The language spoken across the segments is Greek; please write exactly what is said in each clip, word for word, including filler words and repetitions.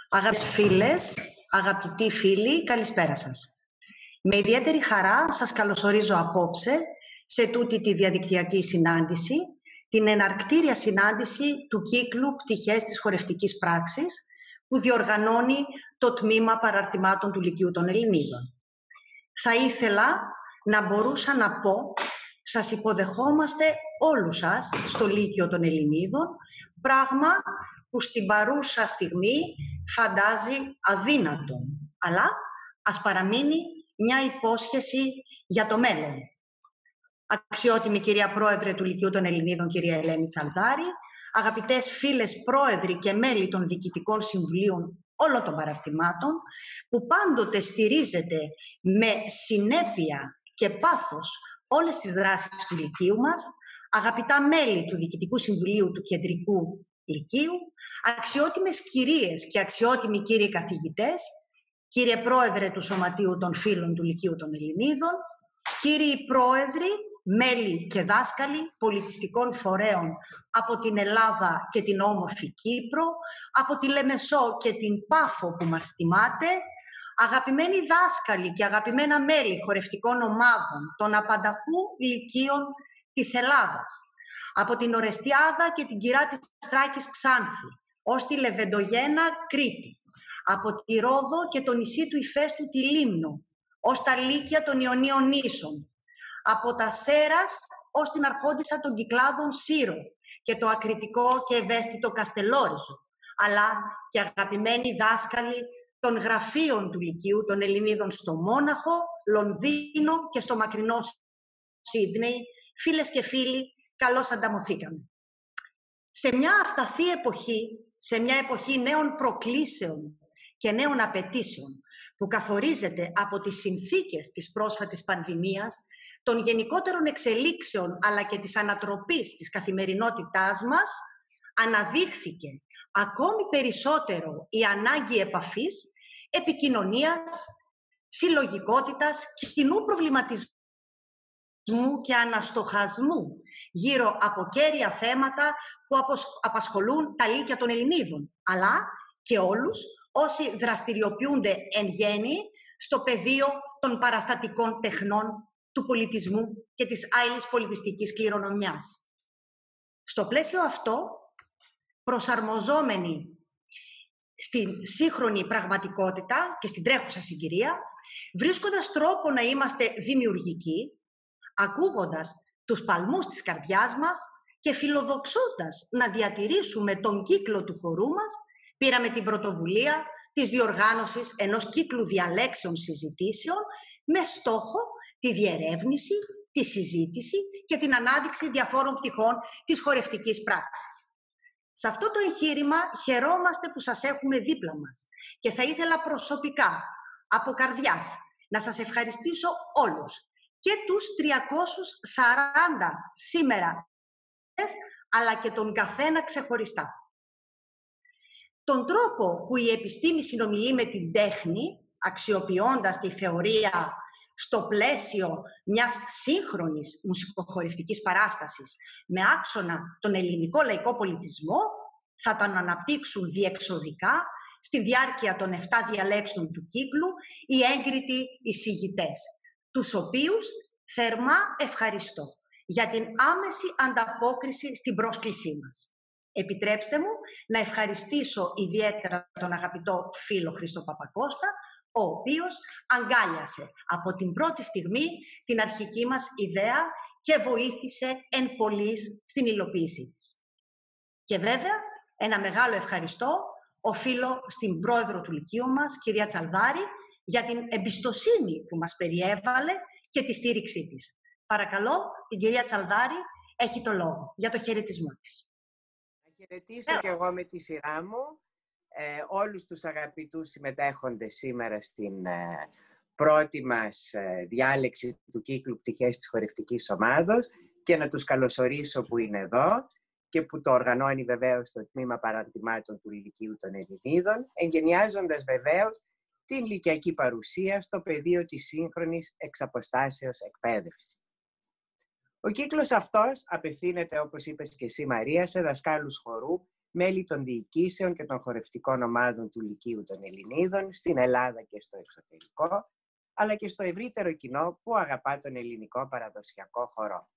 Αγαπητές φίλες, αγαπητοί φίλοι, καλησπέρα σας. Με ιδιαίτερη χαρά σας καλωσορίζω απόψε σε τούτη τη διαδικτυακή συνάντηση, την εναρκτήρια συνάντηση του κύκλου «Πτυχές της χορευτικής πράξης» που διοργανώνει το Τμήμα Παραρτημάτων του Λυκείου των Ελληνίδων. Θα ήθελα να μπορούσα να πω, σας υποδεχόμαστε όλους σας στο Λύκειο των Ελληνίδων, πράγμα που στην παρούσα στιγμή φαντάζει αδύνατον, αλλά ας παραμείνει μια υπόσχεση για το μέλλον. Αξιότιμη κυρία Πρόεδρε του Λυκείου των Ελληνίδων, κυρία Ελένη Τσαλδάρη, αγαπητές φίλες πρόεδροι και μέλη των διοικητικών συμβουλίων όλων των παραρτημάτων, που πάντοτε στηρίζετε με συνέπεια και πάθος όλες τις δράσεις του Λυκείου μας, αγαπητά μέλη του Διοικητικού Συμβουλίου του Κεντρικού Λυκείου, αξιότιμες κυρίες και αξιότιμοι κύριοι καθηγητές, κύριε Πρόεδρε του Σωματείου των Φίλων του Λυκείου των Ελληνίδων, κύριοι Πρόεδροι, μέλη και δάσκαλοι πολιτιστικών φορέων από την Ελλάδα και την όμορφη Κύπρο, από τη Λεμεσό και την Πάφο που μας τιμάτε, αγαπημένοι δάσκαλοι και αγαπημένα μέλη χορευτικών ομάδων των απανταχού λυκείων της Ελλάδας, από την Ορεστιάδα και την Κυρά της Στράκης Ξάνθη, ως τη Λεβεντογένα Κρήτη, από τη Ρόδο και το νησί του Ηφαίστου τη Λίμνο, ως τα Λύκεια των Ιωνίων Νήσων, από τα Σέρας ως την Αρχόντισσα των Κυκλάδων Σύρο και το ακριτικό και ευαίσθητο Καστελόριζο, αλλά και αγαπημένοι δάσκαλοι των γραφείων του Λυκείου των Ελληνίδων στο Μόναχο, Λονδίνο και στο μακρινό Σίδνεϊ. Φίλες και φίλοι, καλώς ανταμωθήκαμε. Σε μια ασταθή εποχή, σε μια εποχή νέων προκλήσεων και νέων απαιτήσεων, που καθορίζεται από τις συνθήκες της πρόσφατης πανδημίας, των γενικότερων εξελίξεων αλλά και της ανατροπής της καθημερινότητάς μας, αναδείχθηκε ακόμη περισσότερο η ανάγκη επαφής, επικοινωνίας, συλλογικότητας, κοινού προβληματισμού και αναστοχασμού γύρω από κέρια θέματα που απασχολούν τα Λύκεια των Ελληνίδων, αλλά και όλους όσοι δραστηριοποιούνται εν γέννη στο πεδίο των παραστατικών τεχνών, του πολιτισμού και της άειλης πολιτιστικής κληρονομιάς. Στο πλαίσιο αυτό, προσαρμοζόμενοι στην σύγχρονη πραγματικότητα και στην τρέχουσα συγκυρία, βρίσκοντας τρόπο να είμαστε δημιουργικοί, ακούγοντας τους παλμούς της καρδιάς μας και φιλοδοξώντας να διατηρήσουμε τον κύκλο του χορού μας, πήραμε την πρωτοβουλία της διοργάνωσης ενός κύκλου διαλέξεων συζητήσεων με στόχο τη διερεύνηση, τη συζήτηση και την ανάδειξη διαφόρων πτυχών της χορευτικής πράξης. Σε αυτό το εγχείρημα χαιρόμαστε που σας έχουμε δίπλα μας και θα ήθελα προσωπικά, από καρδιάς, να σας ευχαριστήσω όλους και τους τριακόσιους σαράντα σήμερα, αλλά και τον καθένα ξεχωριστά. Τον τρόπο που η επιστήμη συνομιλεί με την τέχνη, αξιοποιώντας τη θεωρία στο πλαίσιο μιας σύγχρονης μουσικοχορευτικής παράστασης με άξονα τον ελληνικό λαϊκό πολιτισμό, θα τον αναπτύξουν διεξοδικά στη διάρκεια των επτά διαλέξεων του κύκλου οι έγκριτοι εισηγητές, τους οποίους θερμά ευχαριστώ για την άμεση ανταπόκριση στην πρόσκλησή μας. Επιτρέψτε μου να ευχαριστήσω ιδιαίτερα τον αγαπητό φίλο Χρήστο Παπακώστα, ο οποίος αγκάλιασε από την πρώτη στιγμή την αρχική μας ιδέα και βοήθησε εν πολλοίς στην υλοποίησή της. Και βέβαια, ένα μεγάλο ευχαριστώ οφείλω στην πρόεδρο του Λυκείου μας, κυρία Τσαλδάρη, για την εμπιστοσύνη που μας περιέβαλε και τη στήριξή της. Παρακαλώ, την κυρία Τσαλδάρη έχει το λόγο για το χαιρετισμό της. Θα χαιρετήσω και εγώ με τη σειρά μου ε, όλους τους αγαπητούς συμμετέχοντες σήμερα στην ε, πρώτη μας ε, διάλεξη του κύκλου Πτυχές της Χορευτικής Ομάδος και να τους καλωσορίσω που είναι εδώ και που το οργανώνει βεβαίως το Τμήμα Παραρτημάτων του Λυκείου των Ελληνίδων, εγκαινιάζοντας βεβαίως την λυκιακή παρουσία στο πεδίο της σύγχρονης εξαποστάσεως εκπαίδευσης. Ο κύκλος αυτός απευθύνεται, όπως είπες και εσύ Μαρία, σε δασκάλους χορού μέλη των διοικήσεων και των χορευτικών ομάδων του Λυκείου των Ελληνίδων στην Ελλάδα και στο εξωτερικό, αλλά και στο ευρύτερο κοινό που αγαπά τον ελληνικό παραδοσιακό χορό.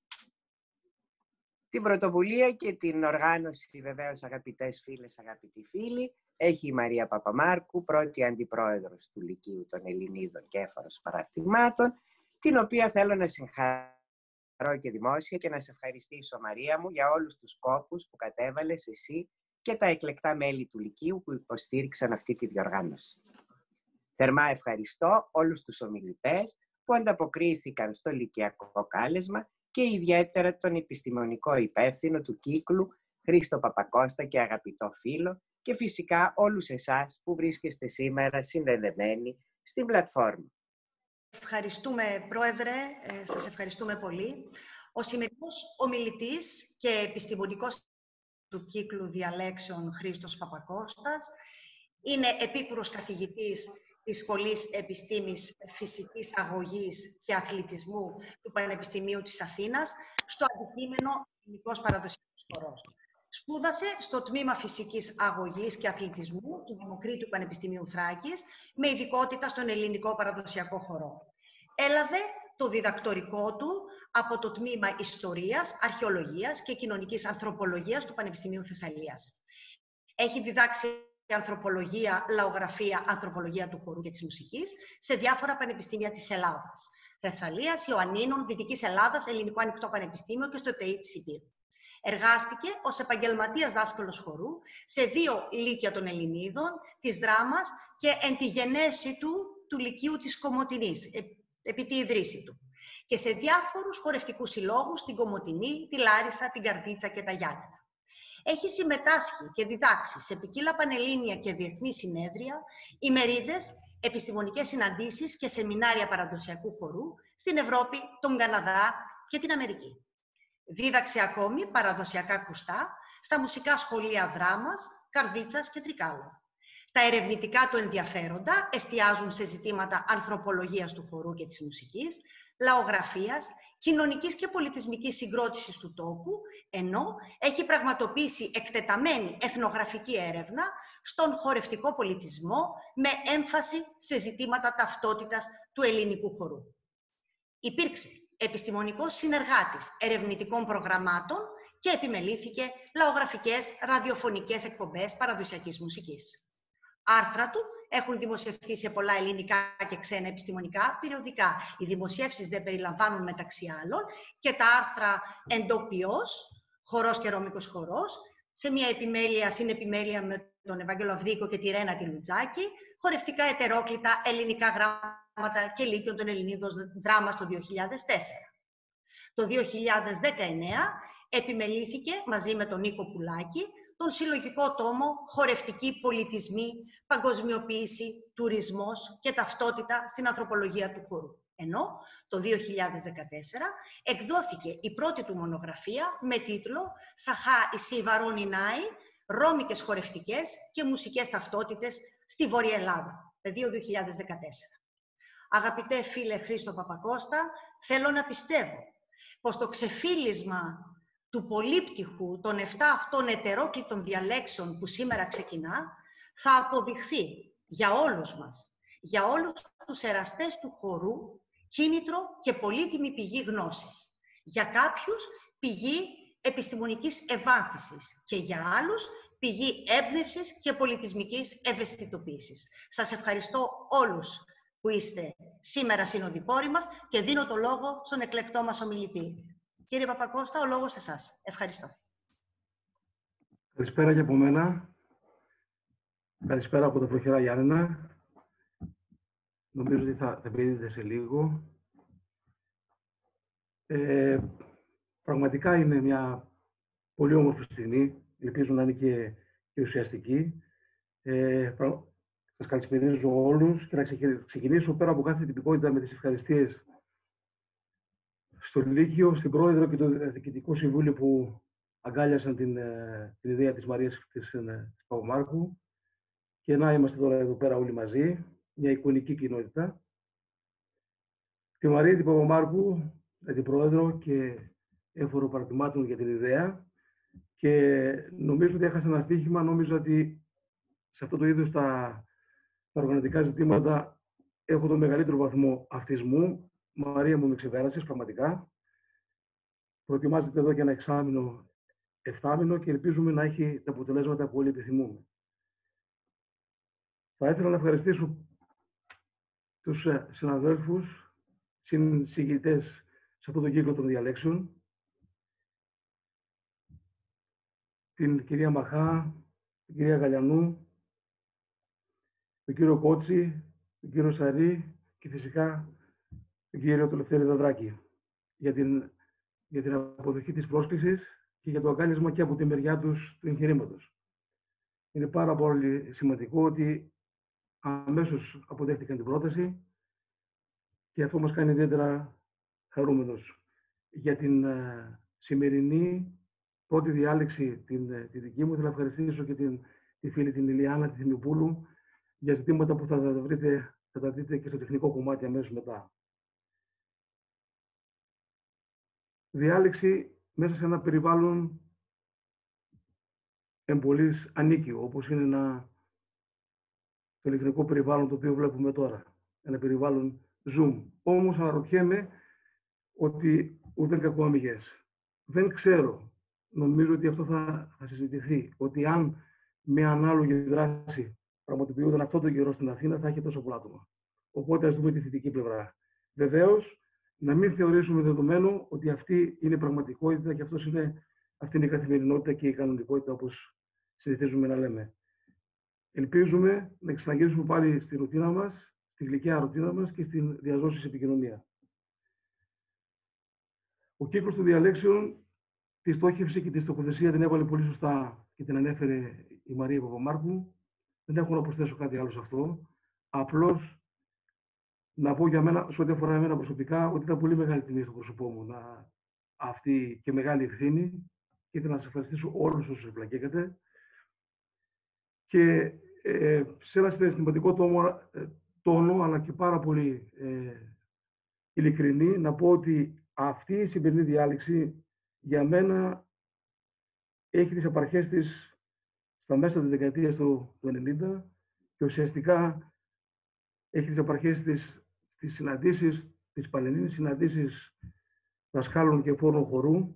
Την πρωτοβουλία και την οργάνωση, βεβαίως, αγαπητές φίλες, αγαπητοί φίλοι, έχει η Μαρία Παπαμάρκου, πρώτη αντιπρόεδρος του Λυκείου των Ελληνίδων και έφορος παραρτημάτων, την οποία θέλω να συγχαρώ και δημόσια και να σε ευχαριστήσω, Μαρία μου, για όλους τους κόπους που κατέβαλες εσύ και τα εκλεκτά μέλη του Λυκείου που υποστήριξαν αυτή τη διοργάνωση. Θερμά ευχαριστώ όλους τους ομιλητές που ανταποκρίθηκαν στο λυκειακό κάλεσμα και ιδιαίτερα τον επιστημονικό υπεύθυνο του κύκλου, Χρήστο Παπακώστα και αγαπητό φίλο, και φυσικά όλους εσάς που βρίσκεστε σήμερα συνδεδεμένοι στην πλατφόρμα. Ευχαριστούμε, Πρόεδρε, ε, σας ευχαριστούμε πολύ. Ο σημερινός ομιλητής και επιστημονικός του κύκλου διαλέξεων Χρήστος Παπακώστας είναι επίκουρος καθηγητής της Σχολής Επιστήμης Φυσικής Αγωγής και Αθλητισμού του Πανεπιστημίου της Αθήνας στο αντικείμενο Ελληνικός Παραδοσιακός Χορός. Σπούδασε στο Τμήμα Φυσικής Αγωγής και Αθλητισμού του Δημοκρίτου Πανεπιστημίου Θράκης με ειδικότητα στον Ελληνικό Παραδοσιακό Χορό. Έλαβε το διδακτορικό του από το Τμήμα Ιστορίας, Αρχαιολογίας και Κοινωνικής Ανθρωπολογίας του Πανεπιστημίου Θεσσαλίας. Έχει διδάξει ανθρωπολογία, λαογραφία, ανθρωπολογία του χορού και της μουσικής σε διάφορα πανεπιστήμια της Ελλάδας. Θεσσαλίας, Ιωαννίνων, Δυτικής Ελλάδας, Ελληνικό Ανοιχτό Πανεπιστήμιο και στο ΤΕΙ της Υπήρου. Εργάστηκε ως επαγγελματίας δάσκαλος χορού σε δύο λύκεια των Ελληνίδων, της Δράμας και εν τη γενέση του, του Λυκείου της Κομοτηνής, επί τη ιδρύση του. Και σε διάφορους χορευτικούς συλλόγους, στην Κομοτηνή, τη Λάρισα, την Καρδίτσα και τα Γιάννενα. Έχει συμμετάσχει και διδάξει σε ποικίλα πανελλήνια και διεθνή συνέδρια, ημερίδες, επιστημονικές συναντήσεις και σεμινάρια παραδοσιακού χορού στην Ευρώπη, τον Καναδά και την Αμερική. Δίδαξε ακόμη παραδοσιακά ακουστά στα μουσικά σχολεία Δράμας, Καρδίτσας και Τρικάλων. Τα ερευνητικά του ενδιαφέροντα εστιάζουν σε ζητήματα ανθρωπολογίας του χορού και της μουσικής, λαογραφίας, κοινωνικής και πολιτισμικής συγκρότησης του τόπου, ενώ έχει πραγματοποιήσει εκτεταμένη εθνογραφική έρευνα στον χορευτικό πολιτισμό με έμφαση σε ζητήματα ταυτότητας του ελληνικού χορού. Υπήρξε επιστημονικός συνεργάτης ερευνητικών προγραμμάτων και επιμελήθηκε λαογραφικές ραδιοφωνικές εκπομπές παραδοσιακής μουσικής. Άρθρα του έχουν δημοσιευθεί σε πολλά ελληνικά και ξένα επιστημονικά περιοδικά. Οι δημοσιεύσεις δεν περιλαμβάνουν μεταξύ άλλων και τα άρθρα «Εντοπιός», «Χορός και Ρώμικος χορός», σε μια επιμέλεια, συνεπιμέλεια με τον Ευάγγελο Αυδίκο και τη Ρένα τη Λουτζάκη, χορευτικά ετερόκλητα ελληνικά γράμματα και λύκειων των Ελληνίδων Δράμας το δύο χιλιάδες τέσσερα. Το δύο χιλιάδες δεκαεννέα επιμελήθηκε μαζί με τον Νίκο Πουλάκη τον συλλογικό τόμο «Χορευτικοί πολιτισμοί, παγκοσμιοποίηση, τουρισμός και ταυτότητα στην ανθρωπολογία του χορού». Ενώ το δύο χιλιάδες δεκατέσσερα εκδόθηκε η πρώτη του μονογραφία με τίτλο «Σαχά Ισί Βαρόνι Νάι, Ρώμικες χορευτικές και μουσικές ταυτότητες στη Βόρεια Ελλάδα», πεδίο δύο χιλιάδες δεκατέσσερα. Αγαπητέ φίλε Χρήστο Παπακώστα, θέλω να πιστεύω πως το ξεφύλισμα του πολύπτυχου των εφτά αυτών ετερόκλητων διαλέξεων που σήμερα ξεκινά, θα αποδειχθεί για όλους μας, για όλους τους εραστές του χορού, κίνητρο και πολύτιμη πηγή γνώσης. Για κάποιους πηγή επιστημονικής ευάνθησης και για άλλους πηγή έμπνευσης και πολιτισμικής ευαισθητοποίησης. Σας ευχαριστώ όλους που είστε σήμερα συνοδοιπόροι μας και δίνω το λόγο στον εκλεκτό μας ομιλητή. Κύριε Παπακώστα, ο λόγος σε εσάς. Ευχαριστώ. Καλησπέρα και από μένα. Καλησπέρα από τα βροχερά Γιάννενα. Νομίζω ότι θα, θα περίδετε σε λίγο. Ε, πραγματικά είναι μια πολύ όμορφη στιγμή. Ελπίζω να είναι και, και ουσιαστική. Ε, πρα... Σας καλησπερίζω όλους και να ξεκινήσω πέρα από κάθε τυπικότητα με τις ευχαριστίες στο Λύκειο, στην Πρόεδρο και το Διοικητικό Συμβούλιο που αγκάλιασαν την, την ιδέα της Μαρίας της, της Παπαμάρκου και να είμαστε τώρα εδώ πέρα όλοι μαζί, μια εικονική κοινότητα. Τη Μαρία την Παπαμάρκου, την Πρόεδρο και έφορο παρατημάτων για την ιδέα Και νομίζω ότι έχασε ένα στοίχημα. Νομίζω ότι σε αυτό το είδος τα, τα οργανωτικά ζητήματα έχω το μεγαλύτερο βαθμό αυτισμού. Μαρία μου, με ξεπέρασες πραγματικά. Προετοιμάζεται εδώ και ένα εξάμηνο, εφτάμηνο και ελπίζουμε να έχει τα αποτελέσματα που όλοι επιθυμούμε. Θα ήθελα να ευχαριστήσω τους συναδέλφους, συνσηγητές σε αυτό το κύκλο των διαλέξεων, την κυρία Μαχά, την κυρία Γαλιανού, τον κύριο Κότσι, τον κύριο Σαρή και φυσικά τον κύριο Λευτέρη Δαδράκη για την, για την αποδοχή της πρόσκλησης και για το αγκάλισμα και από τη μεριά τους του εγχειρήματος. Είναι πάρα πολύ σημαντικό ότι αμέσως αποδέχτηκαν την πρόταση και αυτό μας κάνει ιδιαίτερα χαρούμενος. Για την uh, σημερινή πρώτη διάλεξη, την, τη δική μου, θέλω να ευχαριστήσω και την, τη φίλη την Ηλιάνα, τη Θυμιπούλου, για ζητήματα που θα τα βρείτε, θα τα δείτε και στο τεχνικό κομμάτι αμέσως μετά. Διάλεξη μέσα σε ένα περιβάλλον εμπολής ανίκιο, όπως είναι ένα, το ηλεκτρικό περιβάλλον το οποίο βλέπουμε τώρα. Ένα περιβάλλον Zoom. Όμως αναρωτιέμαι ότι ούτε κακό αμυγές. Δεν ξέρω, νομίζω ότι αυτό θα, θα συζητηθεί, ότι αν με ανάλογη δράση πραγματοποιούνταν αυτό το καιρό στην Αθήνα, θα έχει τόσο πολλά άτομα. Οπότε ας δούμε τη θετική πλευρά. Βεβαίως, να μην θεωρήσουμε δεδομένο ότι αυτή είναι η πραγματικότητα και αυτός είναι, αυτή είναι η καθημερινότητα και η κανονικότητα, όπως συνηθίζουμε να λέμε. Ελπίζουμε να ξαναγυρίσουμε πάλι στη ρουτίνα μας, στη γλυκιά ρουτίνα μας και στην διαζώσης επικοινωνία. Ο κύκλος των διαλέξεων, τη στόχευση και τη στοχοθεσία την έβαλε πολύ σωστά και την ανέφερε η Μαρία Παπαμάρκου. Δεν έχω να προσθέσω κάτι άλλο σε αυτό. Απλώς να πω για μένα, σε ό,τι αφορά εμένα προσωπικά, ότι ήταν πολύ μεγάλη τιμή στο πρόσωπό μου να, αυτή και μεγάλη ευθύνη και ήθελα να σας ευχαριστήσω όλους όσους εμπλακήκατε. Και ε, σε ένα συναισθηματικό τόνο, τόνο, αλλά και πάρα πολύ ε, ειλικρινή, να πω ότι αυτή η σημερινή διάλεξη για μένα έχει τις απαρχές της στα μέσα της δεκαετίας του ενενήντα και ουσιαστικά έχει τις απαρχές της στις συναντήσεις, τις πανελλήνιες συναντήσεις δασκάλων και φόρων χορού,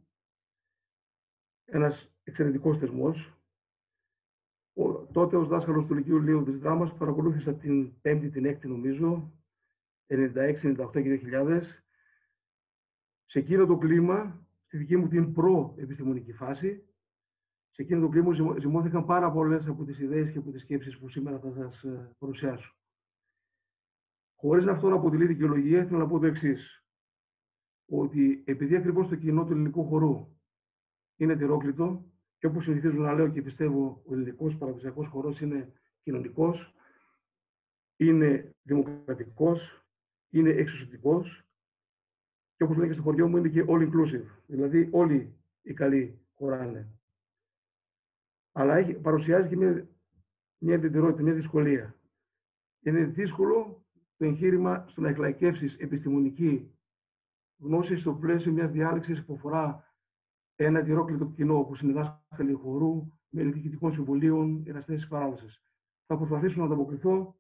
ένας εξαιρετικός θεσμός. Ο, τότε ως δάσκαλος του Λυκείου Λύου της Δράμας παρακολούθησα την πέμπτη, την έκτη νομίζω, ενενήντα έξι, ενενήντα οκτώ και δύο χιλιάδες. Σε εκείνο το κλίμα, στη δική μου την προ-επιστημονική φάση, σε εκείνο το κλίμα ζυμώθηκαν πάρα πολλές από τις ιδέες και από τις σκέψεις που σήμερα θα σας παρουσιάσω. Χωρίς αυτό να αποτελεί δικαιολογία, θέλω να πω το εξής. Ότι επειδή ακριβώς το κοινό του ελληνικού χορού είναι τερόκλητο, και όπως συνηθίζω να λέω και πιστεύω, ο ελληνικός παραδοσιακός χορός είναι κοινωνικός, είναι δημοκρατικός, είναι εξουσιαστικός και όπως λένε και στο χωριό μου είναι και all inclusive. Δηλαδή όλοι οι καλοί χοράνε. Αλλά έχει, παρουσιάζει και μια, μια ιδιαιτερότητα, μια δυσκολία. Είναι δύσκολο το εγχείρημα στο να εκλαϊκεύσεις επιστημονική γνώση στο πλαίσιο μιας διάλεξης που αφορά ένα τερόκλητο κοινό, όπως είναι δάσκαλοι χορού, μέλη διοικητικών συμβουλίων, εραστές της παράδοσης. Θα προσπαθήσω να ανταποκριθώ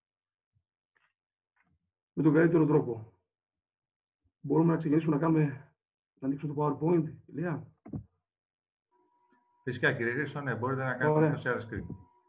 με τον καλύτερο τρόπο. Μπορούμε να ξεκινήσουμε να κάνουμε, να ανοίξουμε το PowerPoint, Ηλία. Φυσικά, κύριε Ρίστο, ναι, μπορείτε να κάνετε το share screen.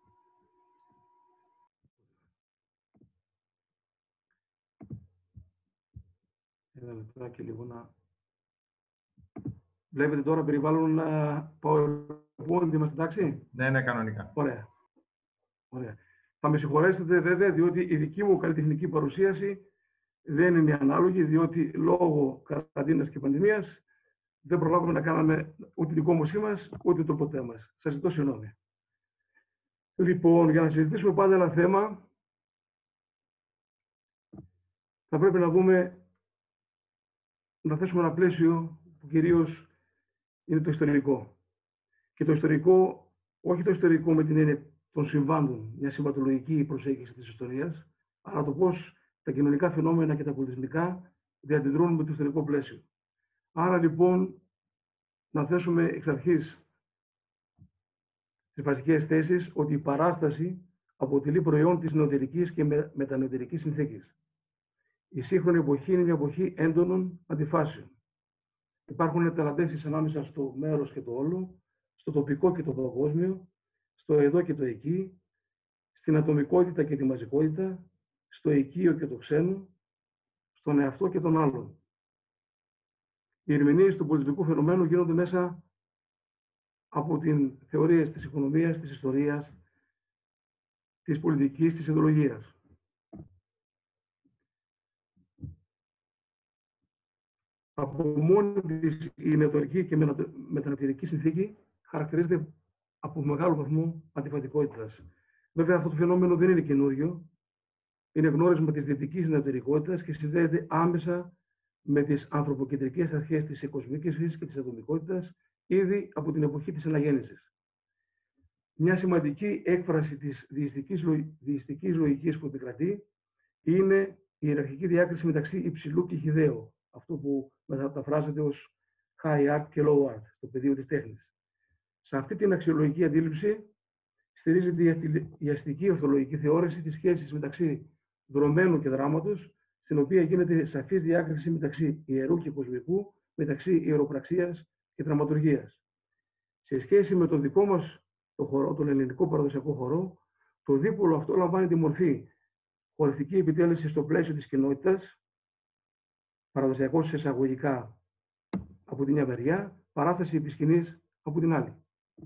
Ένα λεπτάκι λίγο να... Βλέπετε τώρα περιβάλλον PowerPoint, είμαστε εντάξει. Ναι, ναι, κανονικά. Ωραία. Ωραία. Θα με συγχωρέσετε βέβαια, διότι η δική μου καλλιτεχνική παρουσίαση δεν είναι ανάλογη, διότι λόγω καραντίνας και πανδημίας δεν προλάβουμε να κάναμε ούτε δικό μου μας, ούτε το ποτέ μας. Σας ζητώ συγγνώμη. Λοιπόν, για να συζητήσουμε πάντα ένα θέμα, θα πρέπει να δούμε, να θέσουμε ένα πλαίσιο που κυρίως είναι το ιστορικό. Και το ιστορικό, όχι το ιστορικό με την έννοια των συμβάντων, μια συμβατολογική προσέγγιση της ιστορίας, αλλά το πώς τα κοινωνικά φαινόμενα και τα πολιτισμικά διαντιδρούν με το ιστορικό πλαίσιο. Άρα λοιπόν, να θέσουμε εξ αρχής τις βασικές θέσεις ότι η παράσταση αποτελεί προϊόν της νεωτερικής και μετανεωτερικής συνθήκης. Η σύγχρονη εποχή είναι μια εποχή έντονων αντιφάσεων. Υπάρχουν ταλαντεύσεις ανάμεσα στο μέρος και το όλο, στο τοπικό και το παγκόσμιο, στο εδώ και το εκεί, στην ατομικότητα και τη μαζικότητα, στο οικείο και το ξένο, στον εαυτό και τον άλλον. Οι ερμηνείες του πολιτικού φαινομένου γίνονται μέσα από την θεωρίες της οικονομίας, της ιστορίας, της πολιτικής, της ιδεολογίας. Από μόνη της η νεωτορική και μεταναστευτική συνθήκη χαρακτηρίζεται από μεγάλο βαθμό αντιφατικότητας. Βέβαια, αυτό το φαινόμενο δεν είναι καινούριο. Είναι γνώρισμα της δυτικής νεωτερικότητας και συνδέεται άμεσα με τις ανθρωποκεντρικές αρχές της εκοσμίκευσης και της ατομικότητας ήδη από την εποχή της αναγέννησης. Μια σημαντική έκφραση της δειστικής λογικής που επικρατεί είναι η ιεραρχική διάκριση μεταξύ υψηλού και χυδαίου, αυτό που μεταφράζεται ως high art και low art, το πεδίο της τέχνης. Σε αυτή την αξιολογική αντίληψη στηρίζεται η αστική ορθολογική θεώρηση της σχέσης μεταξύ δρομένου και δράματος, στην οποία γίνεται σαφής διάκριση μεταξύ ιερού και κοσμικού, μεταξύ ιεροπραξίας και δραματουργίας. Σε σχέση με το δικό μας το χορό, τον ελληνικό παραδοσιακό χορό, το δίπολο αυτό λαμβάνει τη μορφή χορευτική επιτέλεση στο πλαίσιο της κοινότητας, παραδοσιακός εισαγωγικά από την μια μεριά, παράσταση της σκηνής από την άλλη.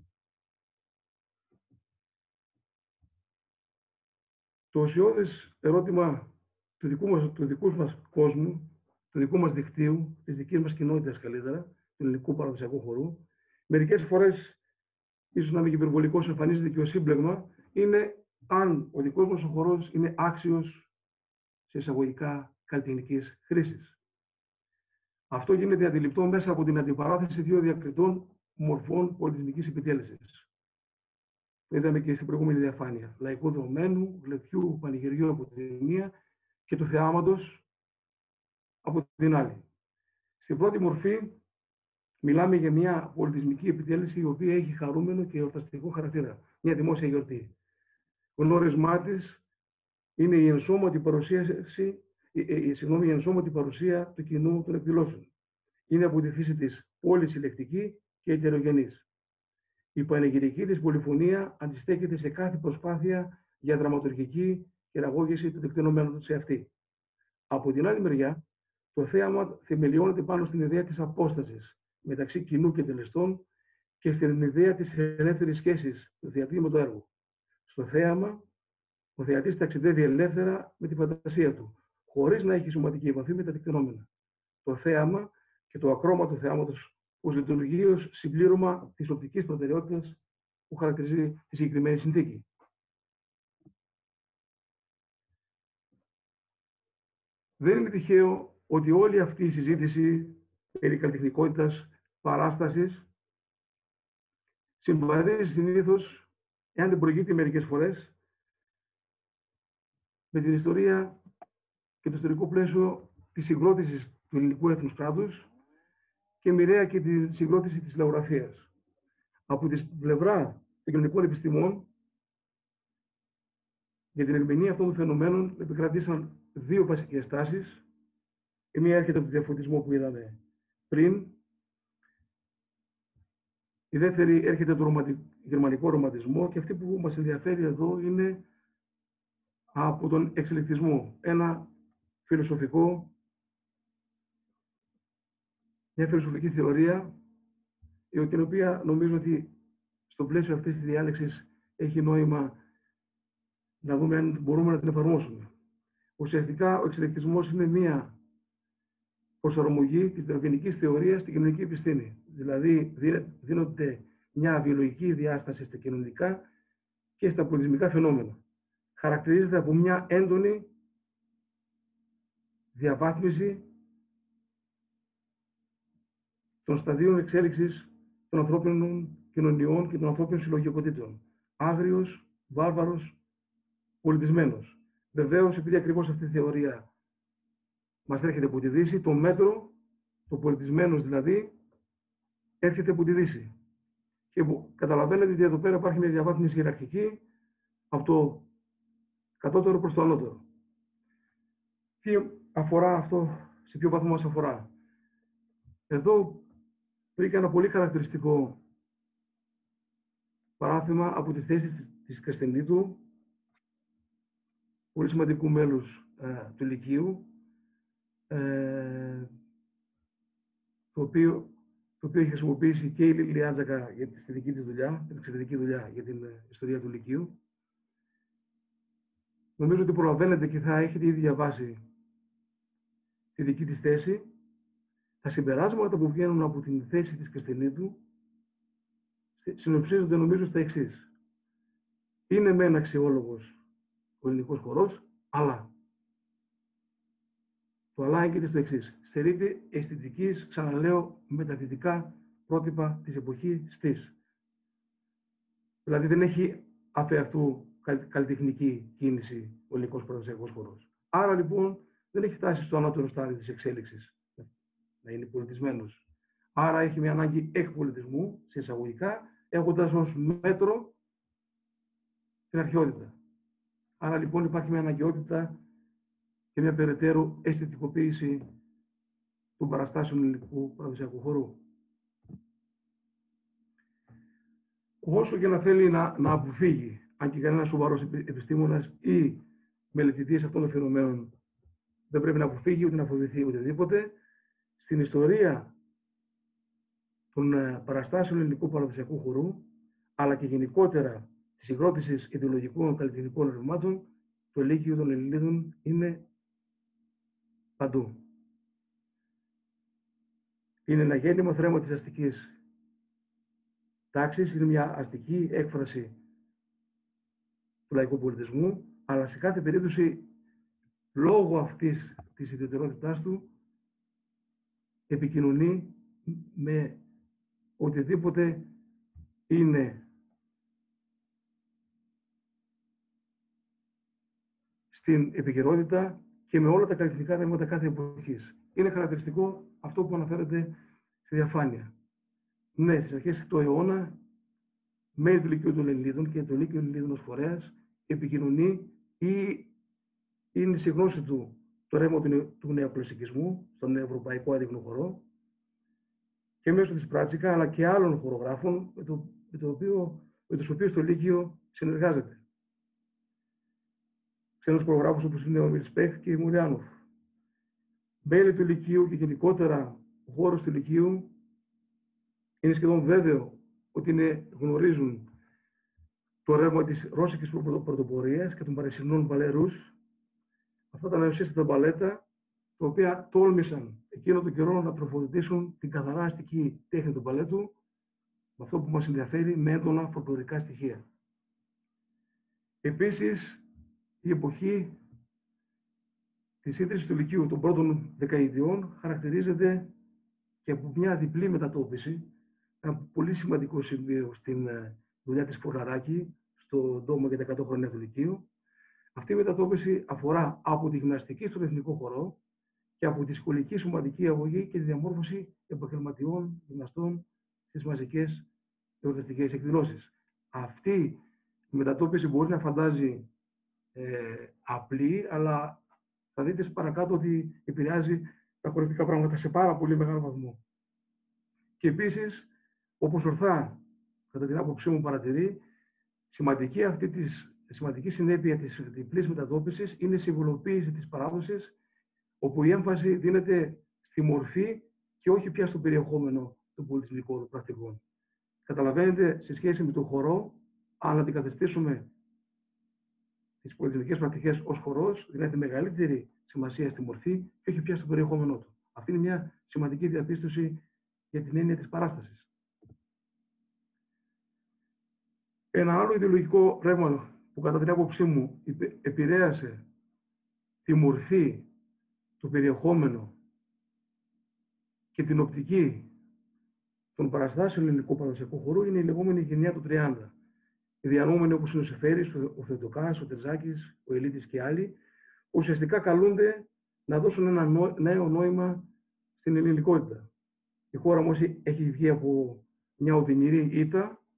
Το ουσιώδες ερώτημα του δικού μας, του δικού μας κόσμου, του δικού μας δικτύου, της δικής μας κοινότητας καλύτερα, του ελληνικού παραδοσιακού χορού, μερικές φορές, ίσως να είμαι και υπερβολικός, εμφανίζεται και ως σύμπλεγμα, είναι αν ο δικός μας ο χορός είναι άξιος σε εισαγωγικά καλλιτεχνικής χρήσης. Αυτό γίνεται αντιληπτό μέσα από την αντιπαράθεση δύο διακριτών μορφών πολιτισμικής επιτέλεσης. Το είδαμε και στην προηγούμενη διαφάνεια. Λαϊκού δρομένου, γλεπτιού πανηγυριού από τη μία και του θεάματος από την άλλη. Στην πρώτη μορφή μιλάμε για μια πολιτισμική επιτέλεση η οποία έχει χαρούμενο και εορταστικό χαρακτήρα. Μια δημόσια γιορτή. Γνώρισμά της είναι η ενσώματη παρουσίαση, η, η, συγγνώμη, η ενσώματη παρουσία του κοινού των εκδηλώσεων. Είναι από τη φύση της πολυσυλλεκτική και ετερογενής. Η πανηγυρική της πολυφωνία αντιστέκεται σε κάθε προσπάθεια για δραματουργική χειραγώγηση του τεκτενωμένου σε αυτή. Από την άλλη μεριά, το θέαμα θεμελιώνεται πάνω στην ιδέα της απόστασης μεταξύ κοινού και τελεστών και στην ιδέα της ελεύθερης σχέσης του θεατή με το έργο. Στο θέαμα, ο θεατής ταξιδεύει ελεύθερα με τη φαντασία του, χωρίς να έχει σωματική επαφή με τα τεκτενόμενα. Το θέαμα και το ακρόμα του θεάματος ως λειτουργεί ως συμπλήρωμα της οπτικής προτεραιότητας που χαρακτηρίζει τη συγκεκριμένη συνθήκη. Δεν είναι τυχαίο ότι όλη αυτή η συζήτηση περί καλλιτεχνικότητας παράστασης συμβαδίζει συνήθως, εάν δεν προηγείται μερικές φορές, με την ιστορία και το ιστορικό πλαίσιο της συγκρότησης του ελληνικού έθνους κράτους και μοιραία και τη συγκρότηση της λαογραφίας. Από τη πλευρά των κοινωνικών επιστημών, για την ερμηνεία αυτών των φαινομένων επικρατήσαν δύο βασικές τάσεις. Η μία έρχεται από τον διαφωτισμό που είδαμε πριν. Η δεύτερη έρχεται από τον γερμανικό ρομαντισμό και αυτή που μας ενδιαφέρει εδώ είναι από τον εξελικτισμό. Ένα φιλοσοφικό, μια φιλοσοφική θεωρία, την οποία νομίζω ότι στο πλαίσιο αυτής της διάλεξης έχει νόημα να δούμε αν μπορούμε να την εφαρμόσουμε. Ουσιαστικά, ο εξελικτισμός είναι μία προσαρμογή της δαρβινικής θεωρίας στην κοινωνική επιστήμη. Δηλαδή, δίνονται μια βιολογική διάσταση στα κοινωνικά και στα πολιτισμικά φαινόμενα. Χαρακτηρίζεται από μια έντονη διαβάθμιση των σταδίων εξέλιξης των ανθρώπινων κοινωνιών και των ανθρώπινων συλλογικοτήτων. Άγριος, βάρβαρος, πολιτισμένος. Βεβαίως, επειδή ακριβώς αυτή η θεωρία μας έρχεται από τη Δύση, το μέτρο, το πολιτισμένος δηλαδή, έρχεται από τη Δύση. Και που καταλαβαίνετε ότι εδώ πέρα υπάρχει μια διαβάθμιση ιεραρχική από το κατώτερο προς το ανώτερο. Τι αφορά αυτό, σε ποιο βαθμό μας αφορά. Εδώ βρήκα ένα πολύ χαρακτηριστικό παράθεμα από τις θέσεις της Καστελίτου, πολύ σημαντικού μέλους ε, του Λυκείου, ε, το οποίο, το οποίο έχει χρησιμοποιήσει και η Λιάντζακα για τη δική της δουλειά, την εξαιρετική δουλειά για την ε, ιστορία του Λυκείου. Νομίζω ότι προλαβαίνετε και θα έχετε ήδη διαβάσει τη δική της θέση. Τα συμπεράσματα που βγαίνουν από την θέση της Καστελίτου συνοψίζονται νομίζω στα εξής. Είναι μεν αξιόλογος ο ελληνικός χορός, αλλά το αλλά έγκυται στο εξής. Στερείται αισθητικής, ξαναλέω, μεταδυτικά πρότυπα της εποχής της. Δηλαδή δεν έχει αφ' αυτού καλλιτεχνική κίνηση ο ελληνικός παραδοσιακός χορός. Άρα λοιπόν δεν έχει φτάσει στο ανώτερο στάδιο της εξέλιξης να είναι πολιτισμένος. Άρα έχει μια ανάγκη εκπολιτισμού, σε εισαγωγικά, έχοντας ως μέτρο την αρχαιότητα. Άρα λοιπόν υπάρχει μια αναγκαιότητα και μια περαιτέρω αισθητικοποίηση των παραστάσεων ελληνικού παραδοσιακού χορού. Όσο και να θέλει να, να αποφύγει, αν και κανένας σοβαρός επιστήμονας ή μελετητής αυτών των φαινομένων δεν πρέπει να αποφύγει ούτε να φοβηθεί οτιδήποτε, στην ιστορία των παραστάσεων ελληνικού παραδοσιακού χορού, αλλά και γενικότερα της συγκρότησης ιδεολογικών καλλιτεχνικών ρευμάτων, το Λύκειο των Ελληνίδων είναι παντού. Είναι ένα γέννημα θρέμα της αστικής τάξης, είναι μια αστική έκφραση του λαϊκού πολιτισμού, αλλά σε κάθε περίπτωση, λόγω αυτής της ιδιαιτερότητάς του, επικοινωνεί με οτιδήποτε είναι στην επικαιρότητα και με όλα τα καλλιτεχνικά ρεύματα κάθε εποχής. Είναι χαρακτηριστικό αυτό που αναφέρεται στη διαφάνεια. Ναι, στις αρχές του αιώνα, μέλη του Λυκείου των Ελληνίδων και το Λύκειο των Ελληνίδων ως φορέας επικοινωνεί ή είναι σε γνώση του το ρεύμα του, του νεοκλασικισμού, στον ευρωπαϊκό άδειγνο χορό, και μέσω της Πράτσικα, αλλά και άλλων χορογράφων με, το, με, το οποίο, με τους οποίους το Λύκειο συνεργάζεται. Ξένους χορογράφους όπως είναι ο Μιλσπέχ και η Μουριάνοφ. Μέλη του Λυκείου και γενικότερα ο χώρος του Λυκείου είναι σχεδόν βέβαιο ότι είναι, γνωρίζουν το ρεύμα της ρώσικης πρωτοπορίας και των παρισινών μπαλερούς, αυτά τα νεοσύστατα μπαλέτα, τα οποία τόλμησαν εκείνο τον καιρό να τροφοδοτήσουν την καθαρά αστική τέχνη του μπαλέτου, με αυτό που μας ενδιαφέρει, με έντονα φολκλωρικά στοιχεία. Επίσης, η εποχή της ίδρυσης του Λυκείου των πρώτων δεκαετιών χαρακτηρίζεται και από μια διπλή μετατόπιση, ένα πολύ σημαντικό σημείο στην δουλειά της Φωλαράκη, στο ντόμο για τα εκατό χρόνια του Λυκείου. Αυτή η μετατόπιση αφορά από τη γυμναστική στον εθνικό χορό και από τη σχολική σωματική αγωγή και τη διαμόρφωση επαγγελματιών γυμναστών στις μαζικές εορταστικές εκδηλώσεις. Αυτή η μετατόπιση μπορεί να φαντάζει ε, απλή, αλλά θα δείτε παρακάτω ότι επηρεάζει τα χορευτικά πράγματα σε πάρα πολύ μεγάλο βαθμό. Και επίσης, όπως ορθά, κατά την άποψή μου παρατηρεί, σημαντική αυτή της σημαντική συνέπεια της διπλής μετατόπισης είναι η συμβολοποίηση της παράδοσης, όπου η έμφαση δίνεται στη μορφή και όχι πια στο περιεχόμενο των πολιτισμικών πρακτικών. Καταλαβαίνετε, σε σχέση με τον χορό, αν αντικαταστήσουμε τις πολιτισμικές πρακτικές ως χορός, δίνεται μεγαλύτερη σημασία στη μορφή και όχι πια στο περιεχόμενό του. Αυτή είναι μια σημαντική διαπίστωση για την έννοια της παράστασης. Ένα άλλο ιδεολογικό ρεύμα που κατά την άποψή μου επηρέασε τη μορφή, το περιεχόμενο και την οπτική των παραστάσεων ελληνικού παραδοσιακού χορού είναι η λεγόμενη γενιά του τριάντα. Οι διανοούμενοι όπως είναι ο Σεφέρης, ο Θεοτοκάς, ο Τερζάκης, ο Ελίτης και άλλοι, ουσιαστικά καλούνται να δώσουν ένα νέο νόημα στην ελληνικότητα. Η χώρα όμως έχει βγει από μια οδυνηρή ήττα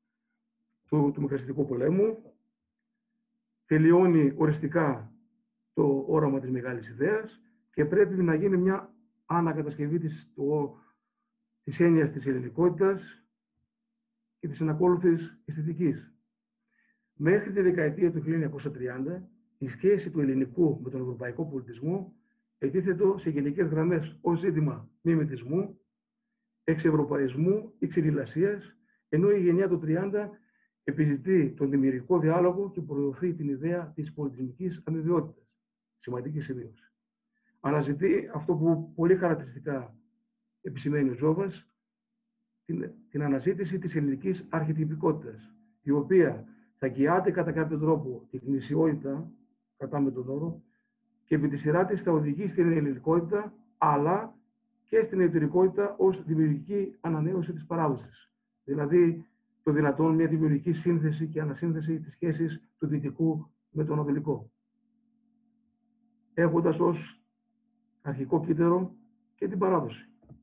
του, του Μικρασιατικού πολέμου, τελειώνει οριστικά το όραμα της μεγάλης ιδέας και πρέπει να γίνει μια ανακατασκευή της, το, της έννοιας της ελληνικότητας και της ανακόλουθης αισθητικής. Μέχρι τη δεκαετία του χίλια εννιακόσια τριάντα, η σχέση του ελληνικού με τον ευρωπαϊκό πολιτισμό ετίθετο σε γενικές γραμμές ως ζήτημα μιμητισμού, εξευρωπαϊσμού ή ξυριλασίας, ενώ η γενιά του τριάντα επιζητεί τον δημιουργικό διάλογο και προωθεί την ιδέα της πολιτισμικής αμοιβαιότητας, σημαντική σημείωση. Αναζητεί αυτό που πολύ χαρακτηριστικά επισημαίνει ο Ζόβας, την, την αναζήτηση της ελληνικής αρχιτυπικότητας, η οποία θα κοιάται κατά κάποιο τρόπο την γνησιότητα, κρατάμε τον όρο, και επί τη σειρά της θα οδηγεί στην ελληνικότητα, αλλά και στην εταιρικότητα ως δημιουργική ανανέωση της παράδοσης. Δηλαδή, το δυνατόν μια δημιουργική σύνθεση και ανασύνθεση της σχέσης του δυτικού με το ανατολικό. Έχοντας ως αρχικό κύτταρο και την παράδοση.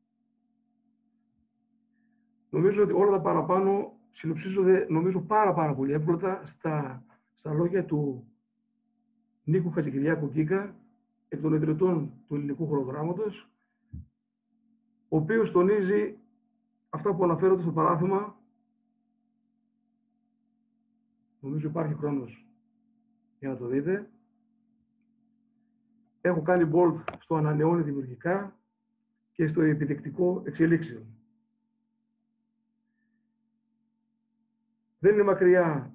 Νομίζω ότι όλα τα παραπάνω συνοψίζονται, νομίζω, πάρα πάρα πολύ εύκολα στα, στα λόγια του Νίκου Χατζηκυριάκου Κίκα, εκ των ιδρυτών του ελληνικού χορογράμματος, ο οποίος τονίζει αυτά που αναφέρονται στο παράθεμα. Νομίζω υπάρχει χρόνος για να το δείτε. Έχω κάνει bold στο ανανεώνει δημιουργικά και στο επιδεικτικό εξελίξεων. Δεν είναι μακριά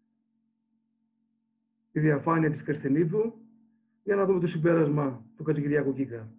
η διαφάνεια της Καστενίδου για να δούμε το συμπέρασμα του Χατζηκυριάκου Κίκα.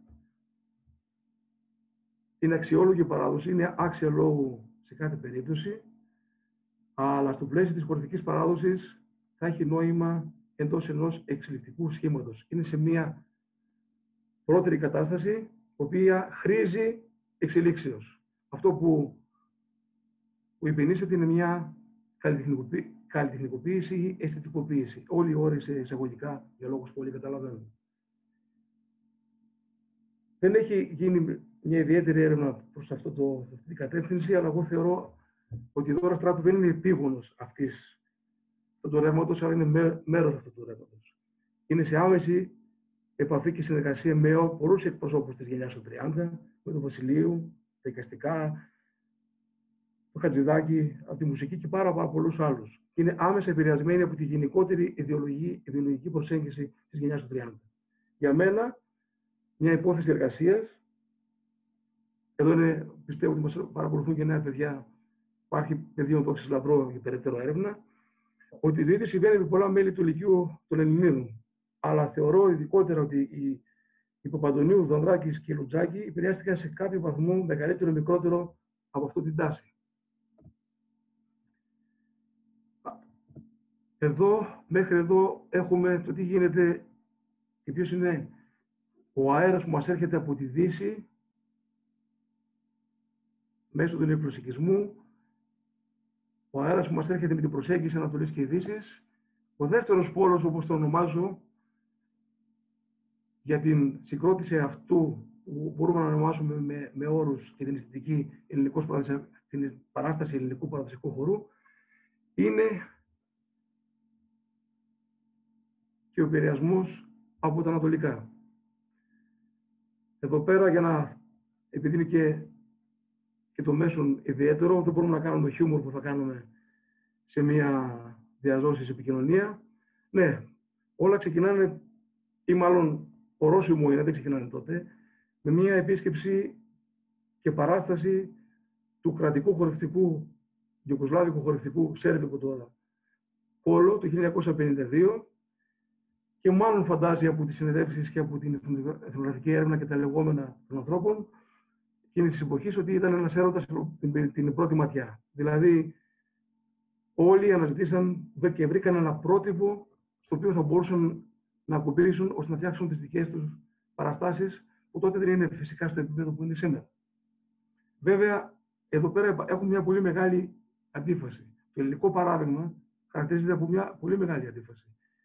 Είναι αξιόλογη παράδοση, είναι άξια λόγου σε κάθε περίπτωση, αλλά στο πλαίσιο της χορευτικής παράδοσης θα έχει νόημα εντός ενός εξελικτικού σχήματος. Είναι σε μια πρώτερη κατάσταση, η οποία χρήζει εξελίξεως. Αυτό που, που υπενήσεται είναι μια καλλιτεχνικοποίηση ή αισθητικοποίηση. Όλοι οι όροι σε εισαγωγικά, για λόγους που όλοι καταλαβαίνουν. Δεν έχει γίνει μια ιδιαίτερη έρευνα προς αυτό το, αυτή την κατεύθυνση, αλλά εγώ θεωρώ ότι η Δώρα Στράτου δεν είναι επίγονος αυτής του ρεύματος, αλλά είναι μέ, μέρος αυτού του ρεύματος. Είναι σε άμεση επαφή και συνεργασία με πολλούς εκπροσώπους της γενιάς του τριάντα, με τον Βασιλείου, τα εικαστικά, το Χατζηδάκη, από τη μουσική και πάρα, πάρα πολλούς άλλους. Είναι άμεσα επηρεασμένοι από τη γενικότερη ιδεολογική, ιδεολογική προσέγγιση της γενιάς του τριάντα. Για μένα, μια υπόθεση εργασίας, εδώ είναι, πιστεύω ότι μας παρακολουθούν και νέα παιδιά, υπάρχει πεδίο τόξης λαμπρό για περαιτέρω έρευνα, ότι το ίδιο συμβαίνει με πολλά μέλη του Λυκείου των Ελληνίδων. Αλλά θεωρώ ειδικότερα ότι οι, οι Παπαντονίου, Δονδράκης και Λουτζάκη επηρεάστηκαν σε κάποιο βαθμό μεγαλύτερο ή μικρότερο από αυτή την τάση. Εδώ, μέχρι εδώ, έχουμε το τι γίνεται και ποιος είναι ο αέρας που μας έρχεται από τη Δύση μέσω του νεοπλασικισμού, ο αέρας που μας έρχεται με την προσέγγιση Ανατολής και Δύσης, ο δεύτερος πόλος, όπως το ονομάζω, για την συγκρότηση αυτού που μπορούμε να ονομάσουμε με, με όρους και την αισθητική ελληνικός, την παράσταση ελληνικού παραδοσιακού χορού, είναι και ο επηρεασμός από τα ανατολικά. Εδώ πέρα, για να, επειδή είναι και, και το μέσον ιδιαίτερο, δεν μπορούμε να κάνουμε το χιούμορ που θα κάνουμε σε μια διαζώσης επικοινωνία. Ναι, όλα ξεκινάνε, ή μάλλον ορόσημο είναι, δεν ξεκινάνε τότε, με μια επίσκεψη και παράσταση του κρατικού χορευτικού, γιουγκοσλάβικου χορευτικού Σέρβικου τώρα, Πόλο, το χίλια εννιακόσια πενήντα δύο, και μάλλον φαντάζει από τις συνεδεύσεις και από την εθνογραφική έρευνα και τα λεγόμενα των ανθρώπων εκείνης της εποχής ότι ήταν ένας έρωτας την, την πρώτη ματιά. Δηλαδή, όλοι αναζητήσαν και βρήκαν ένα πρότυπο στο οποίο θα μπορούσαν να ακουμπήσουν ώστε να φτιάξουν τις δικές τους παραστάσεις, που τότε δεν είναι φυσικά στο επίπεδο που είναι σήμερα. Βέβαια, εδώ πέρα έχουμε μια πολύ μεγάλη αντίφαση. Το ελληνικό παράδειγμα χαρακτηρίζεται από μια πολύ μεγάλη αντίφαση.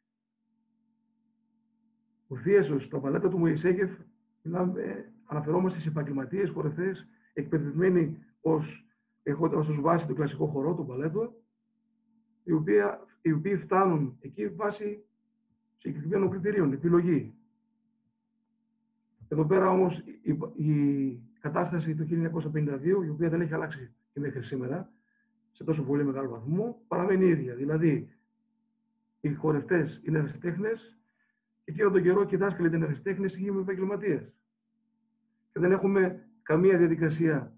Ο Θίασος, στα παλέτα του Μωυσέγεφ, αναφερόμαστε σε επαγγελματίες χορευτές, εκπαιδευμένοι ως, έχοντας ως βάση το κλασικό χορό, το παλέτο, οι οποίοι, οι οποίοι φτάνουν εκεί βάσει συγκεκριμένων κριτηρίων, επιλογή. Εδώ πέρα όμως η, η κατάσταση του χίλια εννιακόσια πενήντα δύο, η οποία δεν έχει αλλάξει και μέχρι σήμερα, σε τόσο πολύ μεγάλο βαθμό, παραμένει ίδια. Δηλαδή, οι χορευτές είναι ερασιτέχνες και εκείνο τον καιρό και οι δάσκαλοι ήταν ερασιτέχνες και γίνουμε επαγγελματίες. Και δεν έχουμε καμία διαδικασία,